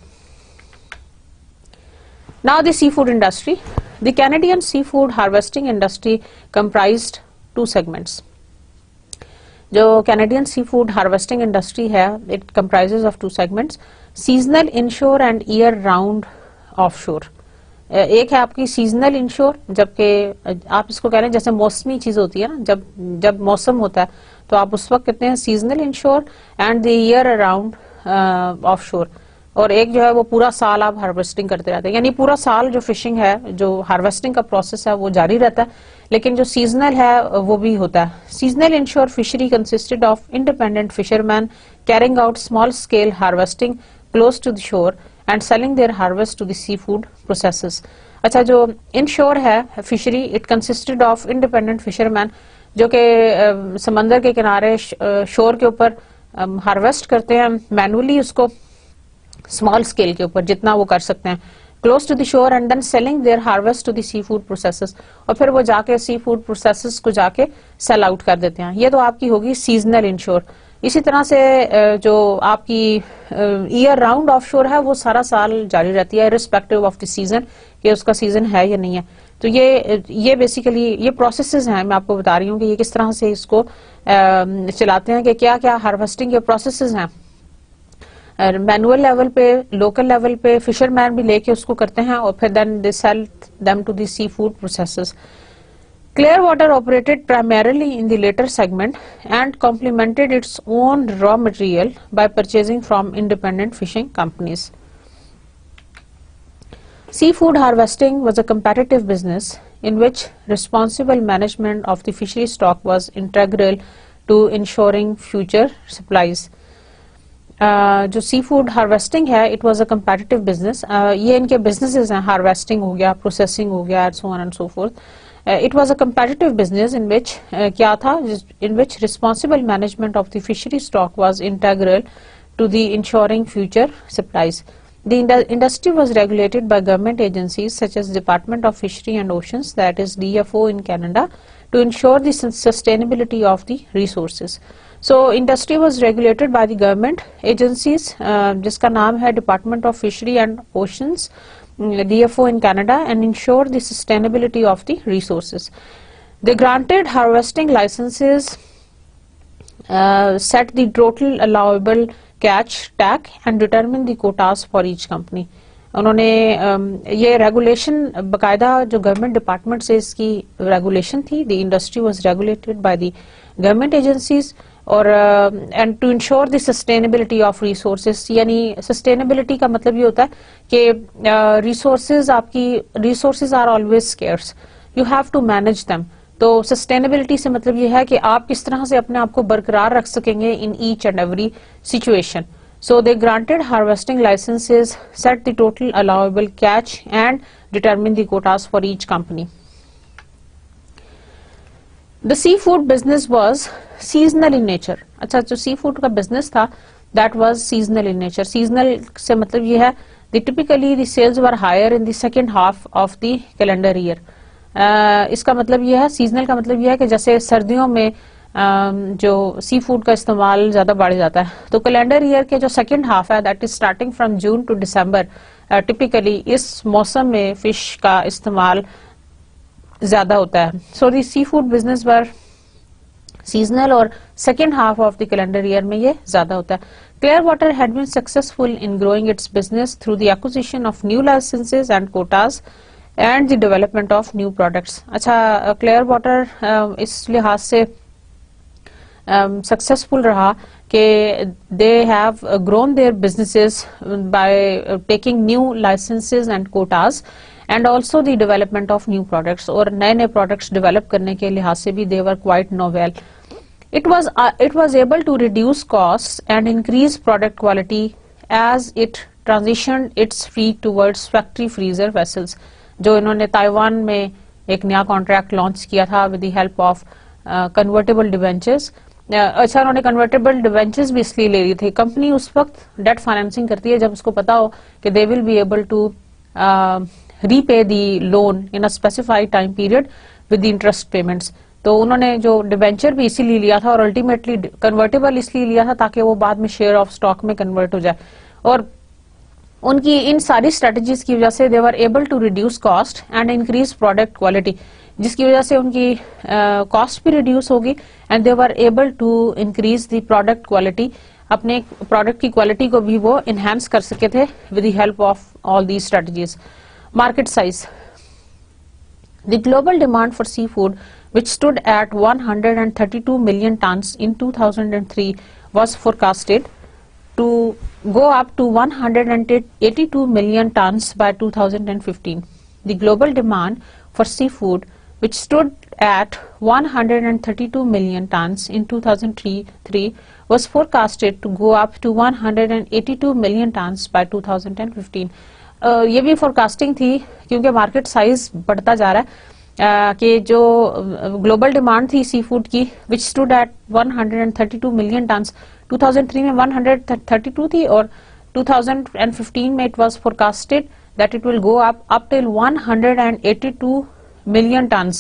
Now the seafood industry. The Canadian seafood harvesting industry comprised two segments. जो Canadian seafood harvesting industry है, it comprises of two segments: seasonal inshore and year-round offshore. एक है आपकी seasonal inshore, जबकि आप इसको कह रहे हैं जैसे मौसमी चीज होती है ना, जब मौसम होता है तो आप उस वक्त कहते हैं seasonal inshore, and the year-round offshore. और एक जो है वो पूरा साल आप हार्वेस्टिंग करते रहते हैं, यानी पूरा साल जो फिशिंग है, जो हार्वेस्टिंग का प्रोसेस है वो जारी रहता है, लेकिन जो सीजनल है वो भी होता है. Seasonal inshore fishery consisted of independent fisherman carrying out small scale harvesting close to the shore and selling their harvest to the seafood processes. अच्छा, जो इनशोर है fishery, it consisted of independent fisherman जो कि समंदर के किनारे शोर के ऊपर हार्वेस्ट करते हैं मैनुअली, उसको स्मॉल स्केल के ऊपर जितना वो कर सकते हैं, close to the shore, and then selling their harvest to the seafood processes, और फिर वो जाके सी फूड प्रोसेसेस को जाके सेल आउट कर देते हैं. ये तो आपकी होगी सीजनल इंश्योर. इसी तरह से जो आपकी ईयर राउंड ऑफशोर है वो सारा साल जारी रहती है, रिस्पेक्टिव ऑफ द सीजन, कि उसका सीजन है या नहीं है. तो ये बेसिकली ये प्रोसेसेस हैं, मैं आपको बता रही हूँ कि ये किस तरह से इसको चलाते हैं, कि क्या क्या हार्वेस्टिंग के प्रोसेसेस हैं। मैनुअल लेवल पे, लोकल लेवल पे फिशरमैन भी लेके उसको करते हैं और फिर then they sell them to the seafood processes. Clearwater operated primarily in the latter segment and complemented its own raw material by purchasing from independent fishing companies. Seafood harvesting was a competitive business in which responsible management of the fishery stock was integral to ensuring future supplies. जो seafood harvesting है, it was a competitive business. ये इनके businesses हैं, harvesting हो गया, processing हो गया, so on and so forth. It was a competitive business in which क्या था, in which responsible management of the fishery stock was integral to the ensuring future supplies. The industry was regulated by government agencies such as Department of Fishery and Oceans, that is DFO in Canada, to ensure the sustainability of the resources. So industry was regulated by the government agencies, जिसका नाम है Department of Fishery and Oceans, DFO in Canada, and ensure the sustainability of the resources. They granted harvesting licenses, set the total allowable catch tag and determine the quotas for each company. उन्होंने ये regulation बकायदा जो government department से इसकी regulation थी, the industry was regulated by the government agencies, और and to ensure the sustainability of resources. यानी sustainability का मतलब ये होता है कि resources are always scarce, you have to manage them. तो सस्टेनेबिलिटी से मतलब ये है कि आप किस तरह से अपने आप को बरकरार रख सकेंगे in each and every situation. So they granted harvesting licenses, set the total allowable catch and determined the quotas for each company. The seafood business was seasonal in nature. अच्छा, जो seafood का business था, that was seasonal in nature. Seasonal से मतलब ये है, typically the sales were higher in the second half of the calendar year. इसका मतलब ये है, seasonal का मतलब ये है कि जैसे सर्दियों में जो सी फूड का इस्तेमाल ज्यादा बढ़ जाता है, तो कैलेंडर ईयर के जो सेकंड हाफ है, that is starting from June to December, typically इस मौसम में फिश का इस्तेमाल ज्यादा होता है. So the seafood business were seasonal और second half of the calendar year में ये ज्यादा होता है. Clearwater had been successful in growing its business through the acquisition of new licenses and quotas and the development of new products. अच्छा, Clearwater इस लिहाज से सक्सेसफुल रहा कि they have grown their businesses by taking new licenses and quotas and also the development of new products, और नए नए products develop करने के लिहाज से भी they were quite novel. It was able to reduce costs and increase product quality as it transitioned its fleet towards factory freezer vessels. जो इन्होंने ताइवान में एक नया कॉन्ट्रैक्ट लॉन्च किया था with the help of convertible debentures. अच्छा, उन्होंने convertible debentures भी इसलिए ले ली थी. कंपनी उस वक्त डेट फाइनेंसिंग करती है जब उसको पता हो कि they will be able to repay the loan in a specified time period with the interest payments. तो उन्होंने जो डिवेंचर भी इसीलिए लिया था और अल्टीमेटली कन्वर्टेबल इसलिए लिया था ताकि वो बाद में शेयर ऑफ स्टॉक में कन्वर्ट हो जाए. और उनकी इन सारी स्ट्रेटजीज की वजह से they were able to reduce cost and increase product quality, जिसकी वजह से उनकी कॉस्ट भी रिड्यूस होगी and they were able to increase the product quality. अपने प्रोडक्ट की क्वालिटी को भी वो इनहेंस कर सके थे with the help of all the strategies. Market size. The global demand for seafood which stood at 132 million tons in 2003 was forecasted to go up to 182 million tons by 2015. The global demand for seafood, which stood at 132 million tons in 2003, was forecasted to go up to 182 million tons by 2015. ये भी forecasting थी क्योंकि market size बढ़ता जा रहा है. कि जो ग्लोबल डिमांड थी सी फूड की which stood at 132 million tons, 2003 में 132 थी और 2015 में it was forecasted that it will go up till 182 million tons,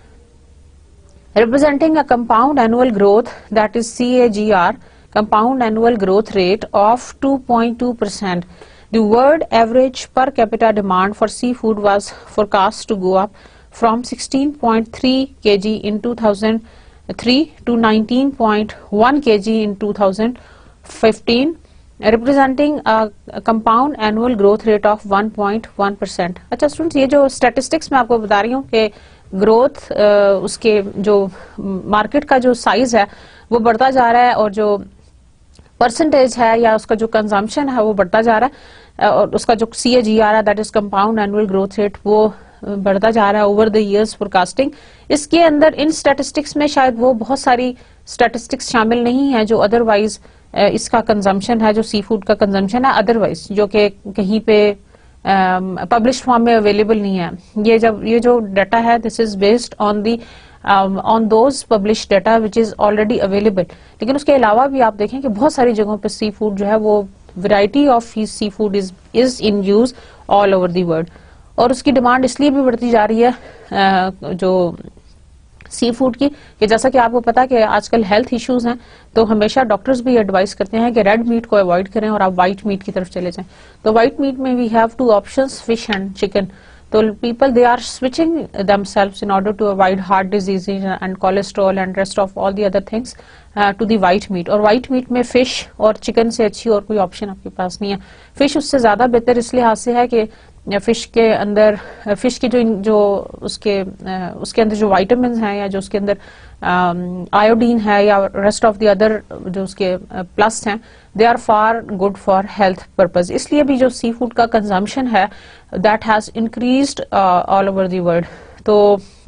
representing a compound annual growth, that is CAGR, compound annual growth rate of 2.2%. The world average per capita demand for seafood was forecast to go up from 16.3 kg in 2003 to 19.1 kg in 2015, representing a compound annual growth rate of 1.1%. अच्छा students, ये जो statistics मैं आपको बता रही हूँ कि growth उसके जो मार्केट का जो साइज है वो बढ़ता जा रहा है और जो परसेंटेज है या उसका जो कंजम्पशन है वो बढ़ता जा रहा है और उसका जो CAGR है that is compound annual growth rate वो बढ़ता जा रहा है ओवर द इयर्स फोरकास्टिंग। इसके अंदर इन स्टैटिस्टिक्स में शायद वो बहुत सारी स्टैटिस्टिक्स शामिल नहीं है जो अदरवाइज इसका कंजम्पशन है, जो सी फूड का कंजम्पशन है अदरवाइज, जो कि कहीं पे पब्लिश फॉर्म में अवेलेबल नहीं है। ये जो डाटा है this is based on the on those publish data which is already available. लेकिन उसके अलावा भी आप देखें कि बहुत सारी जगहों पे सी फूड जो है वो variety of seafood is in use all over the world और उसकी डिमांड इसलिए भी बढ़ती जा रही है जो सी फूड की, कि जैसा कि आपको पता है कि आजकल हेल्थ इश्यूज हैं तो हमेशा डॉक्टर्स भी एडवाइस करते हैं कि रेड मीट को अवॉइड करें और आप व्हाइट मीट की तरफ चले जाएं। तो व्हाइट मीट में we have two options, fish and chicken. So people, they are switching themselves in order to avoid heart diseases and cholesterol and rest of all the other things to the white meat। और white meat में fish और chicken से अच्छी और कोई option आपके पास नहीं है। fish उससे ज्यादा बेहतर इस लिहाज से है कि फिश के अंदर फिश की जो उसके अंदर जो विटामिन्स हैं या जो उसके अंदर आयोडीन है या रेस्ट ऑफ द अदर जो उसके प्लस हैं, they are far good for health purpose. इसलिए भी जो सी फूड का कंजम्पशन है that has increased all over the world. तो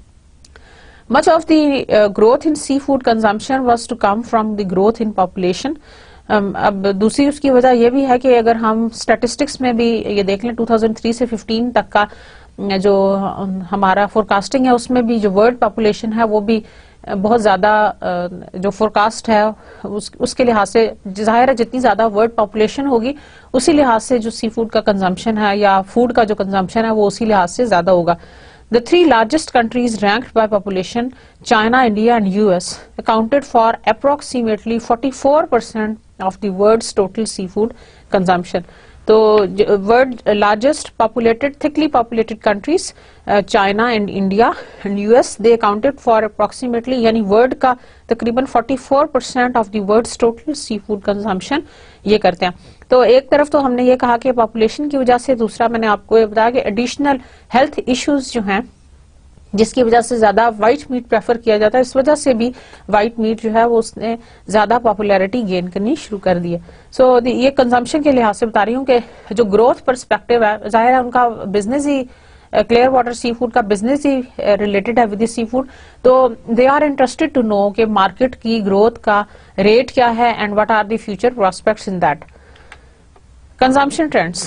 much of the growth in seafood consumption was to come from the growth in population। अब दूसरी उसकी वजह यह भी है कि अगर हम स्टैटिस्टिक्स में भी ये देख लें 2003 से 15 तक का जो हमारा फोरकास्टिंग है उसमें भी जो वर्ल्ड पॉपुलेशन है वो भी बहुत ज्यादा जो फोरकास्ट है उसके लिहाज से जाहिर है जितनी ज्यादा वर्ल्ड पॉपुलेशन होगी उसी लिहाज से जो सी फूड का कंजम्पशन है या फूड का जो कंजम्पशन है वो उसी लिहाज से ज्यादा होगा। The three largest countries ranked by population, China, India and US, accounted for approximately 44% of the world's total seafood consumption. So, world largest populated, thickly populated countries, China and India and US, they accounted for approximately, यानी world का तकरीबन 44% of the world's total seafood consumption ये करते हैं। तो एक तरफ तो हमने ये कहा कि पॉपुलेशन की वजह से, दूसरा मैंने आपको ये बताया कि एडिशनल हेल्थ इश्यूज जो हैं जिसकी वजह से ज्यादा व्हाइट मीट प्रेफर किया जाता है, इस वजह से भी व्हाइट मीट जो है वो उसने ज्यादा पॉपुलैरिटी गेन करनी शुरू कर दी है। सो ये कंजम्पशन के लिहाज से बता रही हूँ कि जो ग्रोथ पर्सपेक्टिव है जाहिर है उनका बिजनेस ही क्लियर वाटर सी फूड का बिजनेस ही रिलेटेड है विद सी फूड। तो they are interested to know कि मार्केट की ग्रोथ का रेट क्या है and what are the future prospects in that. Consumption trends.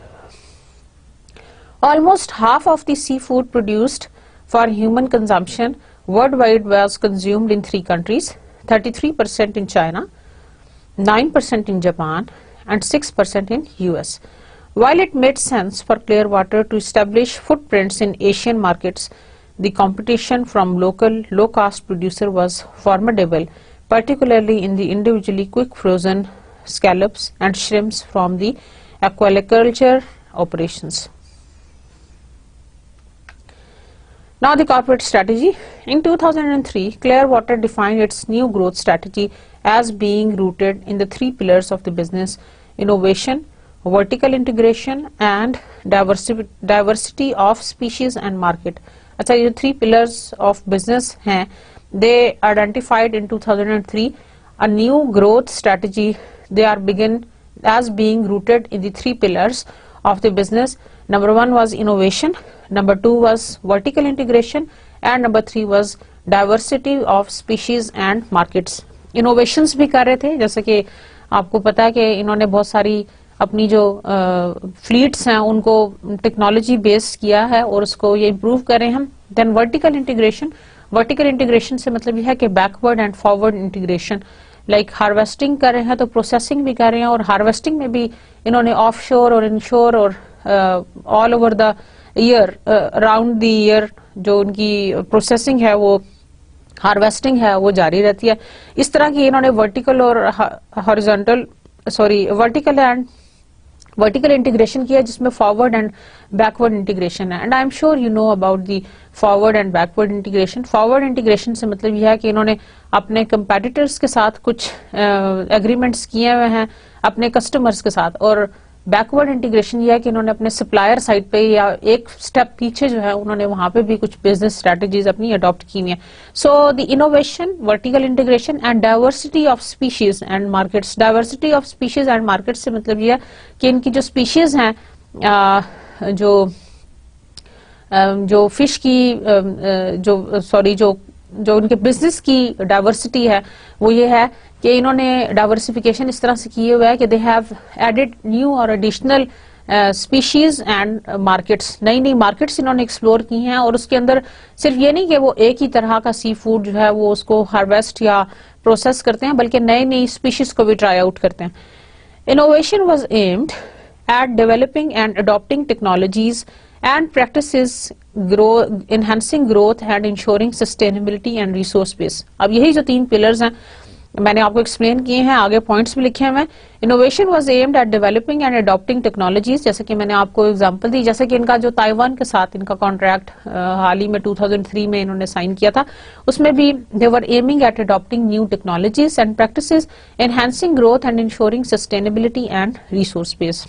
Almost half of the seafood produced for human consumption worldwide was consumed in 3 countries, 33% in China, 9% in Japan and 6% in US. While it made sense for Clearwater to establish footprints in Asian markets, the competition from local low-cost producer was formidable, particularly in the individually quick frozen scallops and shrimps from the aquaculture operations. Now the corporate strategy. In 2003, Clearwater defined its new growth strategy as being rooted in the 3 pillars of the business: innovation, vertical integration and diversity of species and market. अच्छा, ये 3 pillars of business हैं, they identified in 2003 a new growth strategy. They are begin as being rooted in the 3 pillars of the business. Number 1 was innovation, number 2 was vertical integration and number 3 was diversity of species and markets. Innovations भी कर रहे थे, जैसे कि आपको पता है कि इन्होंने बहुत सारी अपनी जो फ्लीट्स हैं उनको टेक्नोलॉजी बेस किया है और उसको ये इम्प्रूव कर रहे हैं हम। देन वर्टिकल इंटीग्रेशन से मतलब ये है कि backward and forward integration, like harvesting कर रहे हैं तो प्रोसेसिंग भी कर रहे हैं और हार्वेस्टिंग में भी इन्होंने ऑफशोर और इनशोर और all over the year around the year जो उनकी प्रोसेसिंग है वो हार्वेस्टिंग है वो जारी रहती है। इस तरह की इन्होंने वर्टिकल एंड वर्टिकल इंटीग्रेशन किया जिसमें फॉरवर्ड एंड बैकवर्ड इंटीग्रेशन है। And I am sure you know about the forward and backward integration. Forward integration से मतलब यह है कि इन्होंने अपने कंपेटिटर्स के साथ कुछ एग्रीमेंट्स किए हुए हैं अपने कस्टमर्स के साथ, और बैकवर्ड इंटीग्रेशन यह है कि इन्होंने अपने सप्लायर साइड पे या एक स्टेप पीछे जो है उन्होंने वहां पे भी कुछ बिजनेस स्ट्रेटजीज अपनी अडॉप्ट की हैं। So the innovation, vertical integration and diversity of species and markets. Diversity of species and markets से मतलब यह है कि इनकी जो स्पीशीज हैं, जो फिश की जो उनके बिजनेस की डाइवर्सिटी है वो ये है कि इन्होंने डाइवर्सिफिकेशन इस तरह से किए हुआ है कि दे हैव एडेड न्यू और एडिशनल स्पीशीज एंड मार्केट्स। नई नई मार्केट्स इन्होंने एक्सप्लोर की हैं, और उसके अंदर सिर्फ ये नहीं कि वो एक ही तरह का सी फूड जो है वो उसको हार्वेस्ट या प्रोसेस करते हैं, बल्कि नई नई स्पीशीज को भी ट्राई आउट करते हैं। Innovation was aimed at developing and adopting technologies and practices enhancing growth and ensuring sustainability and resource base। अब यही जो 3 पिलर्स हैं मैंने आपको एक्सप्लेन किए हैं, आगे पॉइंट्स भी लिखे हैं। Innovation was aimed at developing and adopting technologies, जैसे कि मैंने आपको एग्जांपल दी, जैसे कि इनका जो ताइवान के साथ इनका कॉन्ट्रैक्ट हाल ही में 2003 में इन्होंने साइन किया था, उसमें भी they were aiming at adopting new technologies and practices enhancing growth and ensuring sustainability and resource base.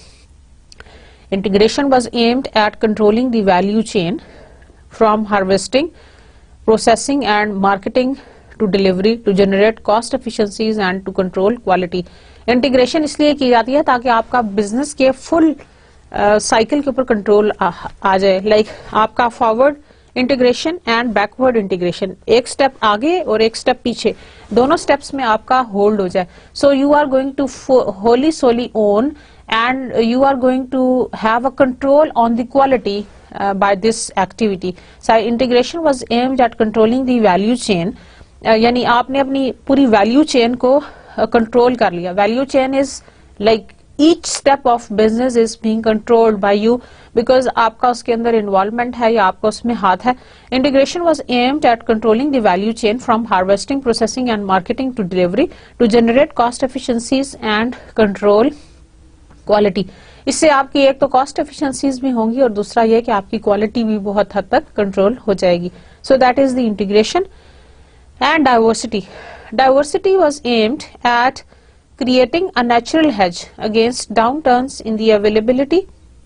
Integration was aimed at controlling the value chain from harvesting, processing and marketing to delivery to generate cost efficiencies and to control quality। Integration इसलिए की जाती है ताकि आपका business के full cycle के ऊपर control आ जाए। लाइक आपका forward integration and backward integration, एक स्टेप आगे और एक स्टेप पीछे, दोनों स्टेप्स में आपका होल्ड हो जाए। So you are going to wholly solely own and you are going to have a control on the quality by this activity। So integration was aimed at controlling the value chain, यानी आपने अपनी पूरी value chain को control कर लिया। Value chain is like each step of business is being controlled by you because आपका उसके अंदर involvement है या आपका उसमें हाथ है। Integration was aimed at controlling the value chain from harvesting, processing and marketing to delivery to generate cost efficiencies and control quality. इससे आपकी एक तो कॉस्ट एफिशिएंसीज भी होंगी और दूसरा ये कि आपकी क्वालिटी भी बहुत हद तक कंट्रोल हो जाएगी। So that is the integration and diversity. Diversity was aimed at creating a natural hedge against downturns in the availability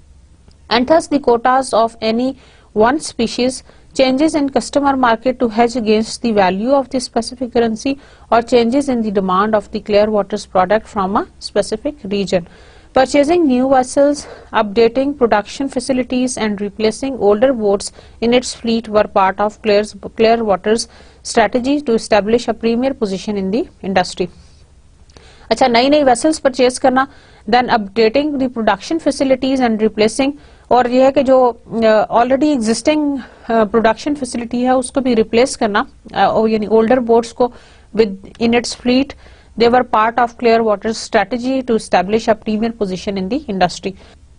and thus the quotas of any one species, changes in customer market to hedge against the value of the specific currency, or changes in the demand of the Clearwater's product from a specific region। Purchasing new vessels, updating production facilities and replacing older boats in its fleet were part of Clearwater's strategy to establish a premier position in the industry। अच्छा, नई नई vessels purchase करना, then updating the production facilities and replacing, और यह है कि जो already existing production facility है उसको भी रिप्लेस करना, यानी ओल्डर बोट्स को within its fleet. They were part of Clearwater's strategy to establish a premier position in the industry।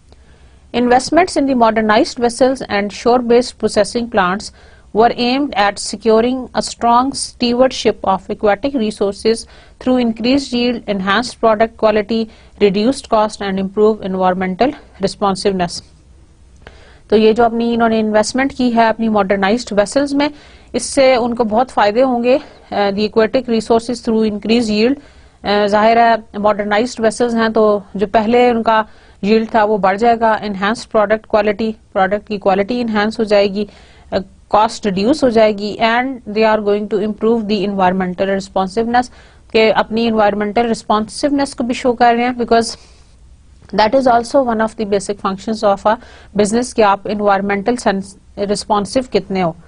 Investments in the modernized vessels and shore-based processing plants were aimed at securing a strong stewardship of aquatic resources through increased yield, enhanced product quality, reduced cost and improved environmental responsiveness। तो ये जो अपनी इन्होंने investment की है अपनी modernised vessels में, इससे उनको बहुत फायदे होंगे। The aquatic resources through increase yield, जाहिर है मॉडर्नाइज्ड वेसल्स हैं तो जो पहले उनका यील्ड था वो बढ़ जाएगा। एनहांस्ड प्रोडक्ट क्वालिटी, प्रोडक्ट की क्वालिटी इनहांस हो जाएगी, कॉस्ट रिड्यूस हो जाएगी, and they are going to improve the environmental responsiveness, के अपनी इन्वायरमेंटल रिस्पॉन्सिवनेस को भी शो कर रहे हैं, because that is also one of the basic functions of a business कि आप environmental responsive कितने हो।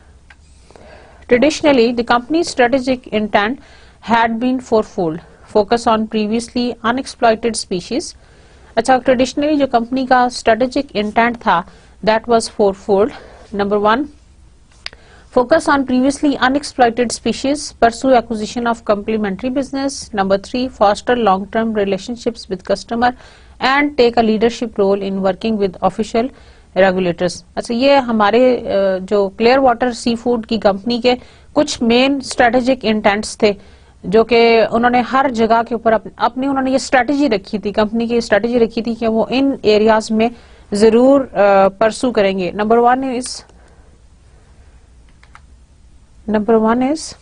Traditionally, the company's strategic intent had been fourfold: focus on previously unexploited species। अच्छा, traditionally जो company का strategic intent था that was fourfold। Number 1, focus on previously unexploited species, pursue acquisition of complementary business। Number 3, foster long-term relationships with customer and take a leadership role in working with official regulators। अच्छा, ये हमारे जो Clearwater seafood की company के कुछ main strategic intends थे जो कि उन्होंने हर जगह के ऊपर अपनी उन्होंने ये स्ट्रेटेजी रखी थी, कंपनी की स्ट्रेटेजी रखी थी कि वो इन एरियाज में जरूर परसू करेंगे. Number one is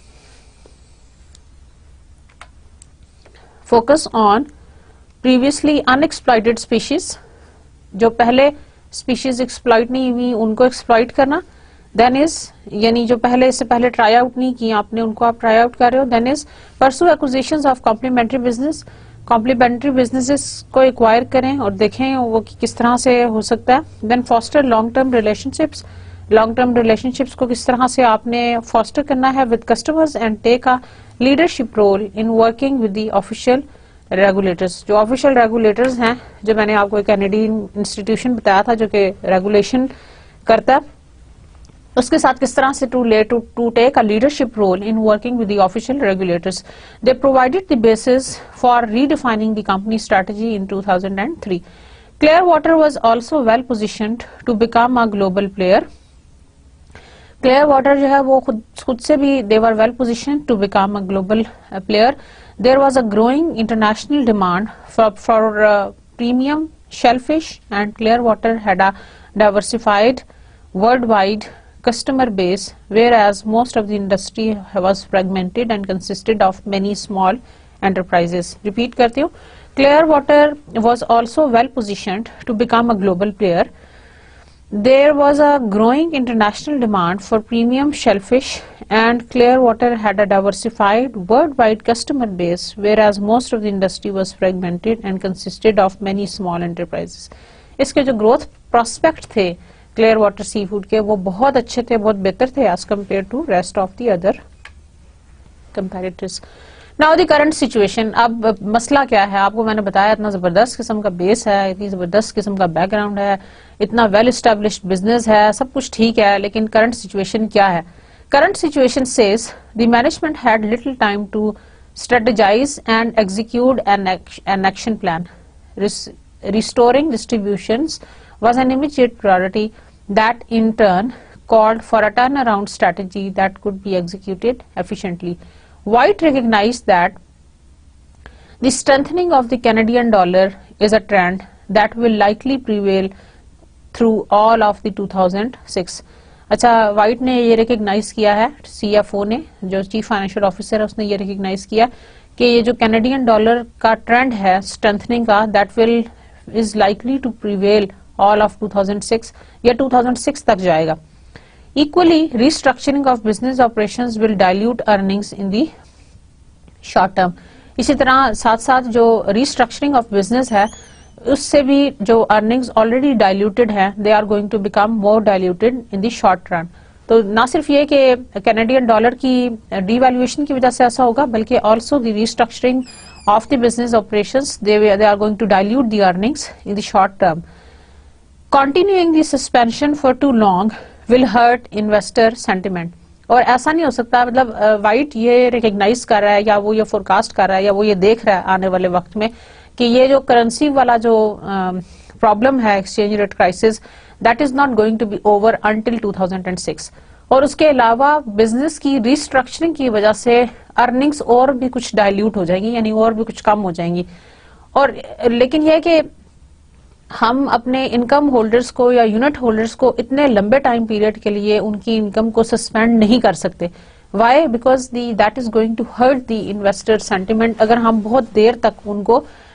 focus on previously unexploited species, जो पहले स्पीशीज एक्सप्लॉइट नहीं हुई उनको एक्सप्लॉइट करना. देन इज यानी जो पहले इससे पहले ट्राई आउट नहीं किया आपने उनको आप ट्राई आउट कर रहे हो. Then is pursue acquisitions of complementary business, complementary businesses को एक्वायर करें और देखें वो किस तरह से हो सकता है. Then foster long term relationships, long term relationships को किस तरह से आपने फॉस्टर करना है with customers and take a leadership role in working with the official regulators. जो ऑफिशियल रेगुलेटर्स हैं, जो मैंने आपको एक कैनेडियन इंस्टीट्यूशन बताया था जो कि रेगुलेशन करता है, उसके साथ किस तरह से to take a leadership role in working with the official regulators. They provided the basis for redefining the company strategy in 2003. Clearwater was also well positioned to become a global player. Clearwater जो है वो खुद से भी they were well positioned to become a global player. There was a growing international demand for premium shellfish, and Clearwater had a diversified worldwide customer base, whereas most of the industry was fragmented and consisted of many small enterprises. Repeat करती हूँ. Clearwater was also well positioned to become a global player. There was a growing international demand for premium shellfish, and Clearwater had a diversified worldwide customer base, whereas most of the industry was fragmented and consisted of many small enterprises. इसके जो growth prospect थे Clearwater Seafood के वो बहुत अच्छे थे, बहुत बेहतर थे as compared to rest of the other competitors. Now the current situation. अब मसला क्या है, आपको मैंने बताया इतना जबरदस्त किस्म का बेस है, इतनी जबरदस्त किस्म का बैकग्राउंड है, इतना वेल एस्टेब्लिश्ड बिजनेस है, सब कुछ ठीक है, लेकिन करंट सिचुएशन क्या है. Current situation says the management had little time to strategise and execute an action plan. Restoring distributions was an immediate priority that in turn called for a turnaround strategy that could be executed efficiently. White recognized that the strengthening of the Canadian dollar is a trend that will likely prevail through all of the 2006. अच्छा, white ने ये recognise किया है, CFO ने, जो chief financial officer है, उसने ये रिकग्नाइज किया कि ये जो कैनेडियन डॉलर का ट्रेंड है स्ट्रेंथनिंग का, that will is likely to prevail all of 2006 या 2006 तक जाएगा. Equally restructuring of business operations will dilute earnings in the short term. इसी तरह साथ साथ जो रिस्ट्रक्चरिंग ऑफ बिजनेस है उससे भी जो अर्निंग्स ऑलरेडी डाइल्यूटेड है, they are going to become more diluted in the short run. तो ना सिर्फ ये कि कैनेडियन डॉलर की डिवैल्यूएशन की वजह से ऐसा होगा, बल्कि also the restructuring of the business operations, they are going to dilute the earnings in the short term. Continuing the suspension for too long will hurt investor sentiment. और ऐसा नहीं हो सकता, मतलब वाइट ये रिकग्नाइज कर रहा है या वो ये फोरकास्ट कर रहा है या वो ये देख रहा है आने वाले वक्त में कि ये जो करेंसी वाला जो प्रॉब्लम है, exchange rate crisis, that is not going to be over until 2006. और उसके अलावा बिजनेस की रिस्ट्रक्चरिंग की वजह से अर्निंग्स और भी कुछ डाइल्यूट हो जाएंगी, यानी और भी कुछ कम हो जाएंगी. और लेकिन यह कि हम अपने इनकम होल्डर्स को या यूनिट होल्डर्स को इतने लंबे टाइम पीरियड के लिए उनकी इनकम को सस्पेंड नहीं कर सकते. Why? Because that is going to hurt the investor sentiment. अगर हम बहुत देर तक उनको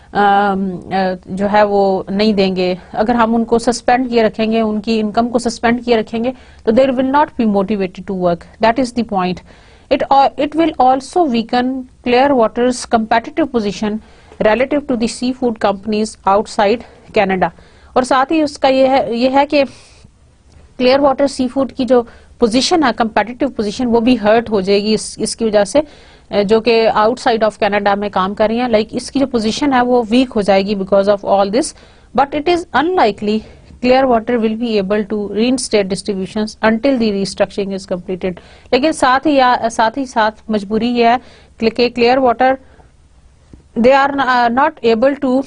जो है वो नहीं देंगे, अगर हम उनको सस्पेंड किए रखेंगे, उनकी इनकम को सस्पेंड किए रखेंगे, तो there will not be motivated to work. That is the point. It will also weaken Clearwater's competitive position relative to the seafood companies outside Canada. और साथ ही उसका ये है कि Clearwater Seafood की जो पोजीशन है, कंपेटिटिव पोजीशन, वो भी हर्ट हो जाएगी इसकी वजह से, जो कि आउटसाइड ऑफ कनाडा में काम कर रही हैं. लाइक इसकी जो पोजीशन है वो वीक हो जाएगी because of all this. But it is unlikely Clearwater will be able to reinstate distributions until the restructuring is completed. लेकिन साथ ही साथ मजबूरी ये है कि Clearwater they are not able to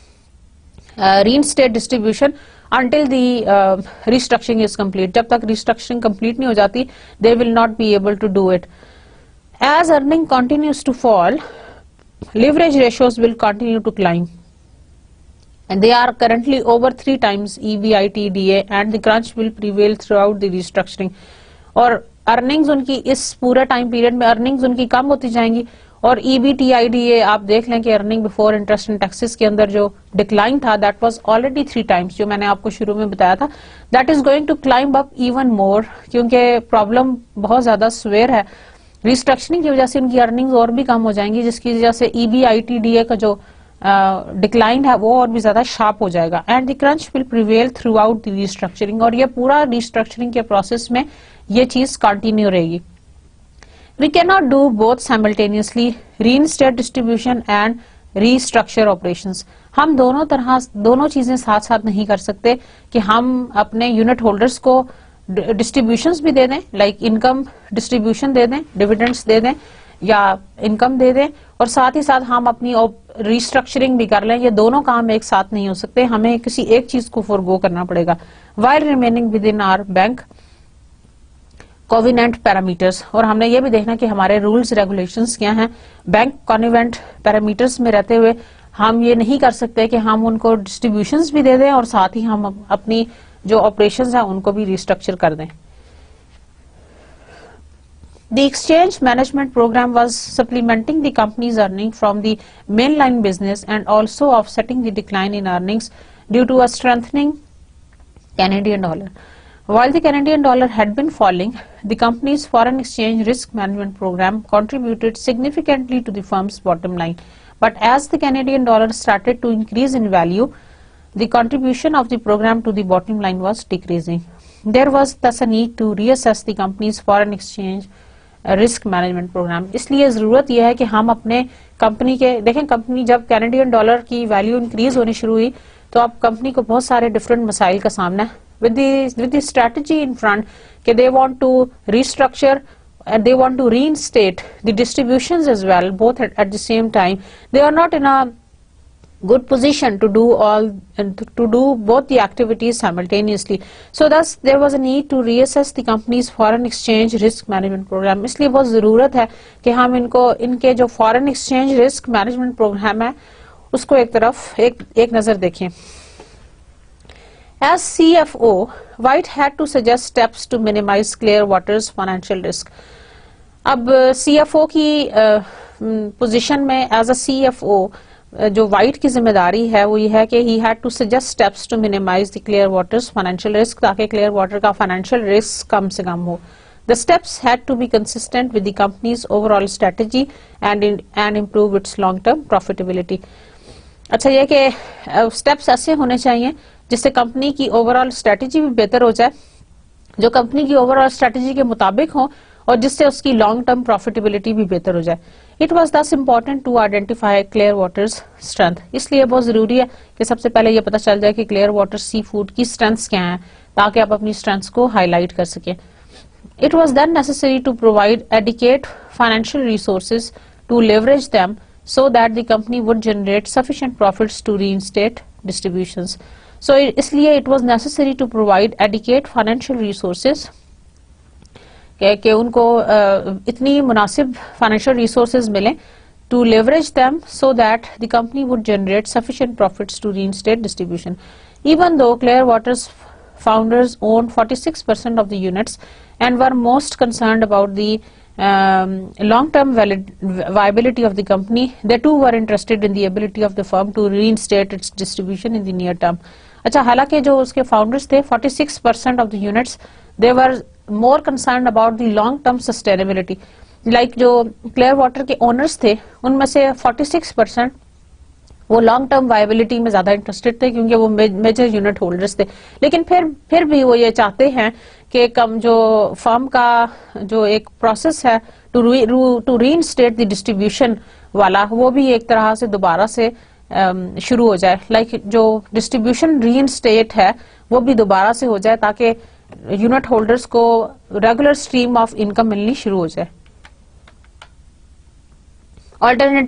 reinstate distribution until the restructuring is complete. जब तक restructuring complete नहीं हो जाती, they will not be able to do it. As earning continues to fall, leverage ratios will continue to climb, and they are currently over 3 times EBITDA, and the crunch will prevail throughout the restructuring. और earnings उनकी इस पूरे time period में earnings उनकी कम होती जाएंगी, और EBITDA आप देख लें कि earning before interest and taxes के अंदर जो डिक्लाइन था दैट वाज ऑलरेडी 3 टाइम्स, जो मैंने आपको शुरू में बताया था, that is going to climb up even more, क्योंकि प्रॉब्लम बहुत ज्यादा स्वेयर है। रिस्ट्रक्चरिंग की वजह से उनकी अर्निंग्स और भी कम हो जाएंगी, जिसकी वजह से EBITDA का जो डिक्लाइन है वो और भी ज्यादा शार्प हो जाएगा। And the crunch will prevail throughout the restructuring, और ये पूरा रिस्ट्रक्चरिंग के प्रोसेस में ये चीज कंटिन्यू रहेगी। We can not do both simultaneously, reinstate distribution and restructure operations. हम दोनों चीजें साथ साथ नहीं कर सकते कि हम अपने यूनिट होल्डर्स को डिस्ट्रीब्यूशंस भी दे दें, लाइक इनकम डिस्ट्रीब्यूशन दे दें, डिविडेंड्स दे दें या इनकम दे दें, और साथ ही साथ हम अपनी रिस्ट्रक्चरिंग भी कर लें। ये दोनों काम एक साथ नहीं हो सकते, हमें किसी एक चीज को फॉरगो करना पड़ेगा, while remaining within our bank covenant parameters. और हमने ये भी देखना कि हमारे रूल्स रेगुलेशंस क्या हैं। बैंक कोविनेंट पैरामीटर्स में रहते हुए हम ये नहीं कर सकते कि हम उनको डिस्ट्रीब्यूशंस भी दे दें और साथ ही हम अपनी जो ऑपरेशंस हैं उनको भी रिस्ट्रक्चर कर दें। The exchange management program was supplementing the company's earning from the mainline business and also offsetting the decline in earnings due to a strengthening Canadian dollar. While the Canadian dollar had been falling, the company's foreign exchange risk management program contributed significantly to the firm's bottom line. But as the Canadian dollar started to increase in value, the contribution of the program to the bottom line was decreasing. There was thus a need to reassess the company's foreign exchange risk management programme. इसलिए जरूरत यह है कि हम अपने company के देखें, company जब कैनेडियन डॉलर की वैल्यू इंक्रीज होनी शुरू हुई तो अब कंपनी को बहुत सारे डिफरेंट मसाइल का सामना है with the strategy in front कि they want to restructure and they want to reinstate the distributions as well, both at the same time. They are not in a good position to do both the activities simultaneously. So thus there was a need to reassess the company's foreign exchange risk management program. इसलिए बहुत जरूरत है कि हम इनके जो foreign exchange risk management program है उसको एक नजर देखें। As CFO, White had to suggest steps to minimize Clearwater's financial risk. अब CFO की पोजीशन में एज अ CFO जो वाइट की जिम्मेदारी है वो ये है कि he had to suggest steps to minimise the Clearwater's financial risk, ताकि क्लियरवाटर का फाइनेंशियल रिस्क कम से कम हो। The steps had to be consistent with the company's overall strategy and improve its long term profitability. अच्छा, ये कि steps ऐसे होने चाहिए जिससे कंपनी की ओवरऑल स्ट्रेटजी भी बेहतर हो जाए, जो कंपनी की ओवरऑल स्ट्रेटजी के मुताबिक हो और जिससे उसकी लॉन्ग टर्म प्रॉफिटेबिलिटी भी बेहतर हो जाए। It was thus important to identify Clearwater's strength. इसलिए बहुत जरूरी है कि सबसे पहले ये पता चल जाए कि क्लियरवाटर सी फूड की स्ट्रेंथ्स क्या हैं, ताकि आप अपनी स्ट्रेंथ्स को हाईलाइट कर सकें। It was then necessary to provide adequate financial resources to leverage them so that the company would generate sufficient profits to reinstate distributions. So इसलिए it was necessary to provide adequate financial resources कि उनको इतनी मुनासिब financial resources मिले to leverage them so that the company would generate sufficient profits to reinstate distribution. Even though Clearwater's founders owned 46% of the units and were most concerned about the long-term viability of the company, they too were interested in the ability of the firm to reinstate its distribution in the near term. अच्छा, हालांकि जो उसके founders थे 46% of the units, they were more concerned about the long-term sustainability. Like जो Clearwater के owners थे उनमें से 46% वो लॉन्ग टर्म वायबिलिटी में ज्यादा इंटरेस्टेड थे क्योंकि वो मेजर यूनिट होल्डर्स थे। लेकिन फिर भी वो ये चाहते हैं कि कम जो फर्म का जो एक प्रोसेस है टू रीइंस्टेट द डिस्ट्रीब्यूशन वाला, वो भी एक तरह से दोबारा से शुरू हो जाए। लाइक जो डिस्ट्रीब्यूशन रीइंस्टेट है वो भी दोबारा से हो जाए ताकि यूनिट होल्डर्स को रेगुलर स्ट्रीम ऑफ इनकम मिलनी शुरू हो जाए। Alternatives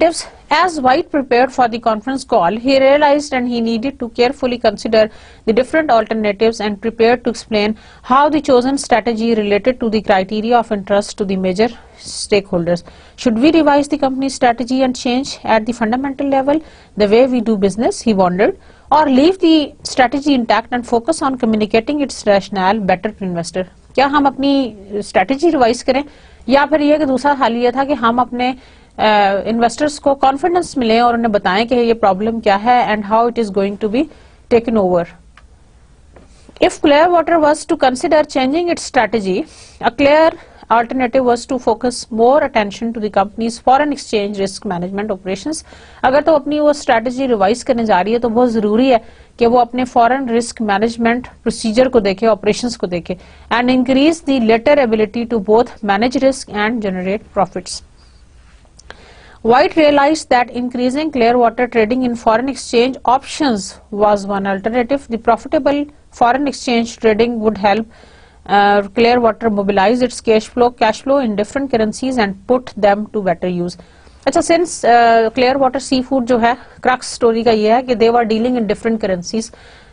As White prepared for the conference call, he realized and he needed to carefully consider the different alternatives and prepared to explain how the chosen strategy related to the criteria of interest to the major stakeholders. Should we revise the company's strategy and change at the fundamental level the way we do business, he wondered, or leave the strategy intact and focus on communicating its rationale better to investor? क्या हम अपनी strategy revise करें या फिर ये कि दूसरा हाल ये था कि हम अपने इन्वेस्टर्स को कॉन्फिडेंस मिले और उन्हें बताएं कि ये प्रॉब्लम क्या है and how it is going to be taken over. If Clearwater was to consider changing its strategy, a clear alternative was to focus more attention to the company's foreign exchange risk management operations. अगर तो अपनी वो strategy revise करने जा रही है तो बहुत जरूरी है कि वो अपने foreign risk management procedure को देखे, operations को देखे, and increase the latter ability to both manage risk and generate profits. White realized that increasing Clearwater trading in foreign exchange options was one alternative. The profitable foreign exchange trading would help Clearwater mobilize its cash flow in different currencies and put them to better use. अच्छा, since Clearwater Seafood जो है, crux story का ये है कि they were dealing in different currencies,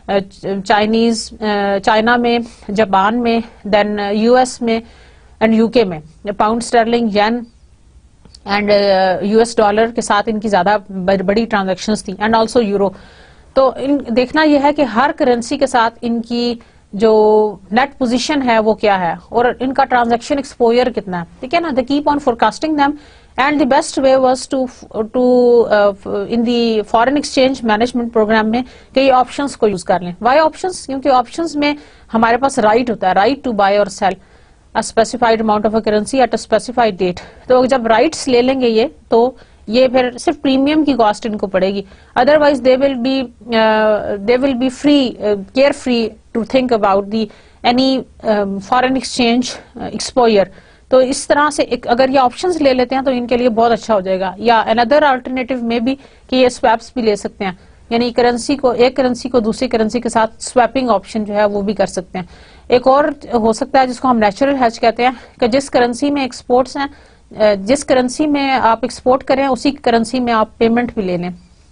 China में, Japan में, then US में and UK में, pound sterling, yen and US dollar के साथ इनकी ज्यादा बड़ी ट्रांजैक्शंस थी एंड ऑल्सो यूरो. तो देखना यह है कि हर करेंसी के साथ इनकी जो नेट पोजीशन है वो क्या है और इनका ट्रांजैक्शन एक्सपोजर कितना है, ठीक है ना. They keep on forecasting them and the best way was to in the foreign exchange management programme में कि ये ऑप्शंस को यूज कर लें. Y options? क्योंकि ऑप्शंस में हमारे पास राइट होता है, right to buy or sell a specified amount of a currency at a specified date. तो जब राइट्स ले लेंगे ये तो ये फिर सिर्फ प्रीमियम की कॉस्ट इनको पड़ेगी. Otherwise they will be free, carefree to think about the any foreign exchange exposure. तो इस तरह से अगर ये ऑप्शंस ले लेते हैं तो इनके लिए बहुत अच्छा हो जाएगा. या अनदर अल्टरनेटिव में भी कि ये स्वैप्स भी ले सकते हैं, यानी एक करेंसी को दूसरी करेंसी के साथ स्वैपिंग ऑप्शन जो है वो भी कर सकते हैं. एक और हो सकता है जिसको हम नेचुरल हेज कहते हैं कि जिस करेंसी में एक्सपोर्ट्स हैं, जिस करेंसी में आप एक्सपोर्ट करें उसी करेंसी में आप पेमेंट भी ले लें.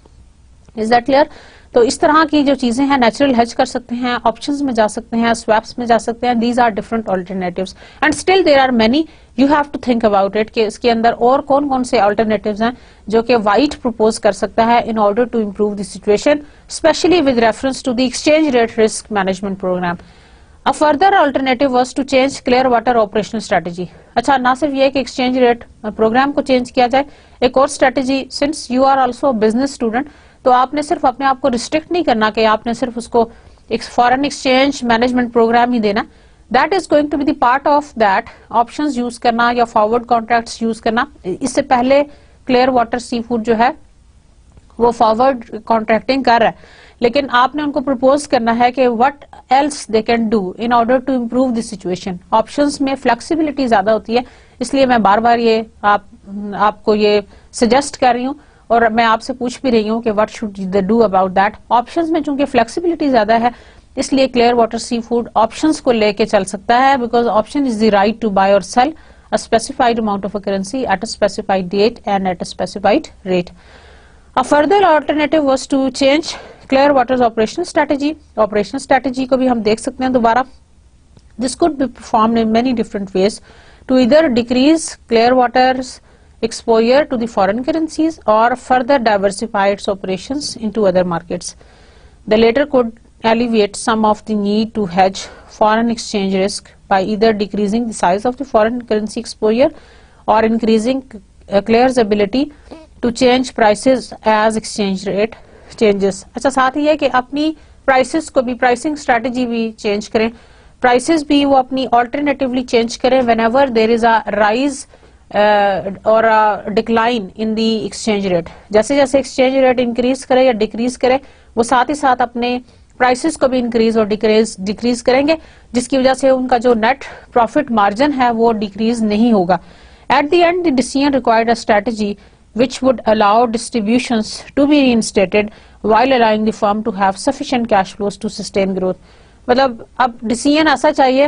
Is that clear? तो इस तरह की जो चीजें हैं नेचुरल हेज कर सकते हैं, ऑप्शंस में जा सकते हैं, स्वैप्स में जा सकते हैं. These are different alternatives and still there are many. You have to think about it कि इसके अंदर और कौन कौन से ऑल्टरनेटिव्स हैं जो कि वाइट प्रपोज कर सकता है in order to improve the situation, specially with reference to the exchange rate risk management programme. A further alternative was to change Clearwater operational strategy. अच्छा, ना सिर्फ ये कि एक्सचेंज रेट प्रोग्राम को चेंज किया जाए, एक और strategy, since you are also business student, तो आपने सिर्फ अपने आप को रिस्ट्रिक्ट नहीं करना कि आपने सिर्फ उसको एक फॉरेन एक्सचेंज मैनेजमेंट प्रोग्राम ही देना. That is going to be the part of that. Options use करना या फॉरवर्ड कॉन्ट्रैक्ट्स यूज करना. इससे पहले Clearwater Seafood जो है वो फॉरवर्ड कॉन्ट्रैक्टिंग कर रहा है, लेकिन आपने उनको प्रपोज करना है कि what else they can do in order to improve the situation. Options में फ्लेक्सिबिलिटी ज्यादा होती है, इसलिए मैं बार बार ये आपको ये सजेस्ट कर रही हूँ और मैं आपसे पूछ भी रही हूँ कि what should they do about that. Options में चूंकि फ्लेक्सिबिलिटी ज्यादा है इसलिए Clearwater Seafood ऑप्शंस को लेके चल सकता है, because option is the right to buy or sell a specified amount of a currency at a specified date and at a specified rate. A further alternative was to change Clearwater's operational strategy. Operational strategy को भी हम देख सकते हैं दोबारा. This could be performed in many different ways to either decrease Clearwater's exposure to the foreign currencies or further diversify its operations into other markets. The latter could alleviate some of the need to hedge foreign exchange risk by either decreasing the size of the foreign currency exposure or increasing Clear's ability to change prices as exchange rate changes. अच्छा, साथ ही है कि अपनी prices को भी, pricing strategy भी change करें, prices भी वो अपनी alternatively change करें whenever there is a rise or a decline in the exchange rate. जैसे जैसे exchange rate increase करे या decrease करे वो साथ ही साथ अपने प्राइसेस को भी इंक्रीज और डिक्रीज करेंगे, जिसकी वजह से उनका जो नेट प्रॉफिट मार्जिन है वो डिक्रीज नहीं होगा. At the end the decision required a strategy which would allow distributions to be reinstated while allowing the firm to have sufficient cash flows to sustain growth. मतलब अब decision ऐसा चाहिए,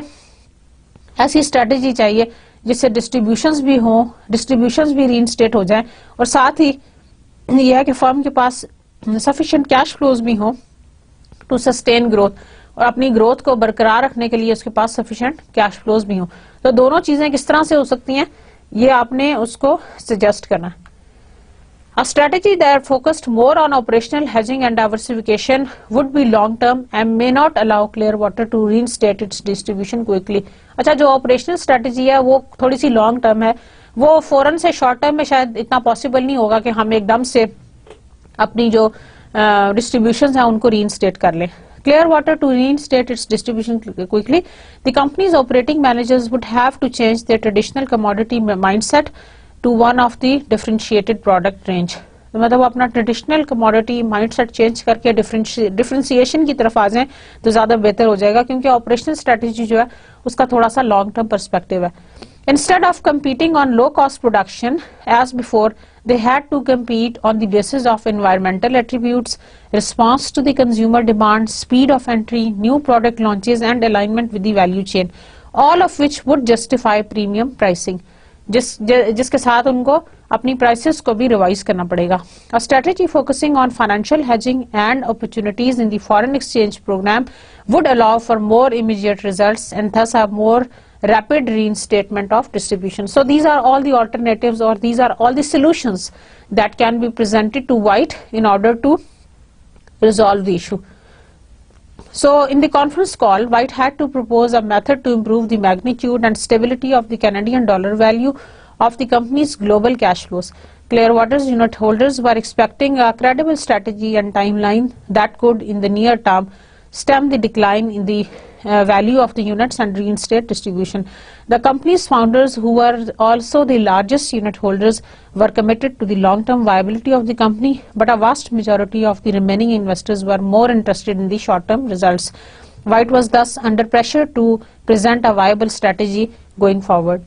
ऐसी strategy चाहिए जिससे डिस्ट्रीब्यूशंस भी हों, डिस्ट्रीब्यूशंस भी रीइंस्टेट हो जाएं और साथ ही यह है कि फर्म के पास सफिशिएंट कैश फ्लोज भी हो टू सस्टेन ग्रोथ, और अपनी ग्रोथ को बरकरार रखने के लिए उसके पास सफिशिएंट कैश फ्लोज भी हो। तो दोनों चीजें किस तरह से हो सकती हैं, ये आपने उसको सजेस्ट करना है। A strategy that focused more on operational hedging and diversification would be long term and may not allow Clearwater to reinstate its distribution quickly. अच्छा, जो ऑपरेशनल स्ट्रेटजी है वो थोड़ी सी लॉन्ग टर्म है, वो फौरन से शॉर्ट टर्म में शायद इतना पॉसिबल नहीं होगा कि हम एकदम से अपनी जो डिस्ट्रीब्यूशन है उनको रीइंस्टेट कर लें। Clearwater to reinstate its distribution quickly, the company's operating managers would have to change their traditional commodity mindset to one of the differentiated product range. मतलब अपना ट्रेडिशनल कमोडिटी माइंडसेट चेंज करके differentiation की तरफ आ जाएं तो ज्यादा बेहतर हो जाएगा, क्योंकि ऑपरेशनल स्ट्रेटजी जो है उसका थोड़ा सा लॉन्ग टर्म पर्सपेक्टिव है। Instead of competing on low cost production as before, they had to compete on the basis of environmental attributes, response to the consumer demand, speed of entry, new product launches and alignment with the value chain, all of which would justify premium pricing. जिसके साथ उनको अपनी prices को भी revise करना पड़ेगा। A strategy focusing on financial hedging and opportunities in the foreign exchange program would allow for more immediate results and thus a more rapid reinstatement of distribution. So these are all the alternatives, or these are all the solutions that can be presented to White in order to resolve the issue. So in the conference call, White had to propose a method to improve the magnitude and stability of the Canadian dollar value of the company's global cash flows. Clearwater's unit holders were expecting a credible strategy and timeline that could, in the near term, stem the decline in the value of the units and reinstate distribution. The company's founders, who were also the largest unit holders, were committed to the long-term viability of the company, but a vast majority of the remaining investors were more interested in the short-term results. White was thus under pressure to present a viable strategy going forward.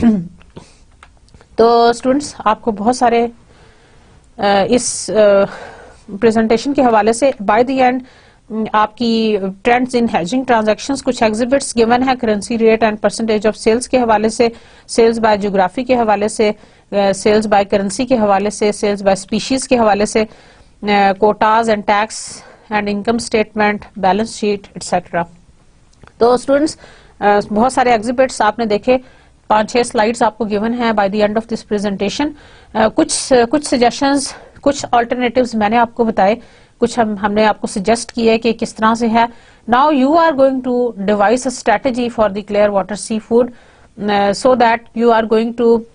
तो students, आपको बहुत सारे इस presentation के हवाले से by the end आपकी trends in hedging transactions, कुछ एग्जिबिट्स गिवन है currency rate and percentage of sales के हवाले से, सेल्स बाय ज्योग्राफी के हवाले से, सेल्स बाय करेंसी के हवाले से, सेल्स बाय स्पीशीज के हवाले से, quotas and tax and income statement, balance sheet etcetera. तो स्टूडेंट्स, बहुत सारे एग्जिबिट्स आपने देखे, 5-6 स्लाइड्स आपको गिवन है by the end of this presentation. कुछ सजेशंस, कुछ अल्टरनेटिव्स मैंने आपको बताए, कुछ हमने आपको सजेस्ट किया कि किस तरह से है। Now you are going to devise a strategy for the Clearwater seafood so that you are going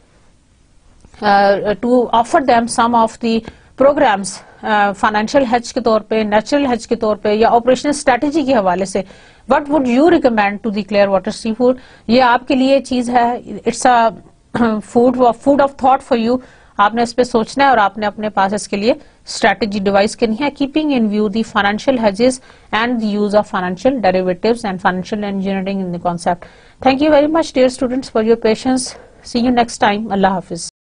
to offer them some of the programmes financial hedge के तौर पे, नेचुरल हेज के तौर पे, या ऑपरेशनल स्ट्रेटजी के हवाले से। What would you recommend to the Clearwater seafood? ये आपके लिए चीज है, it's a food of thought for you. आपने इस पे सोचना है और आपने अपने पास इसके लिए स्ट्रेटजी डिवाइस करनी है, keeping in view the financial hedges and the use of financial derivatives and financial engineering in the concept. Thank you very much dear students for your patience. See you next time. अल्लाह हाफिज।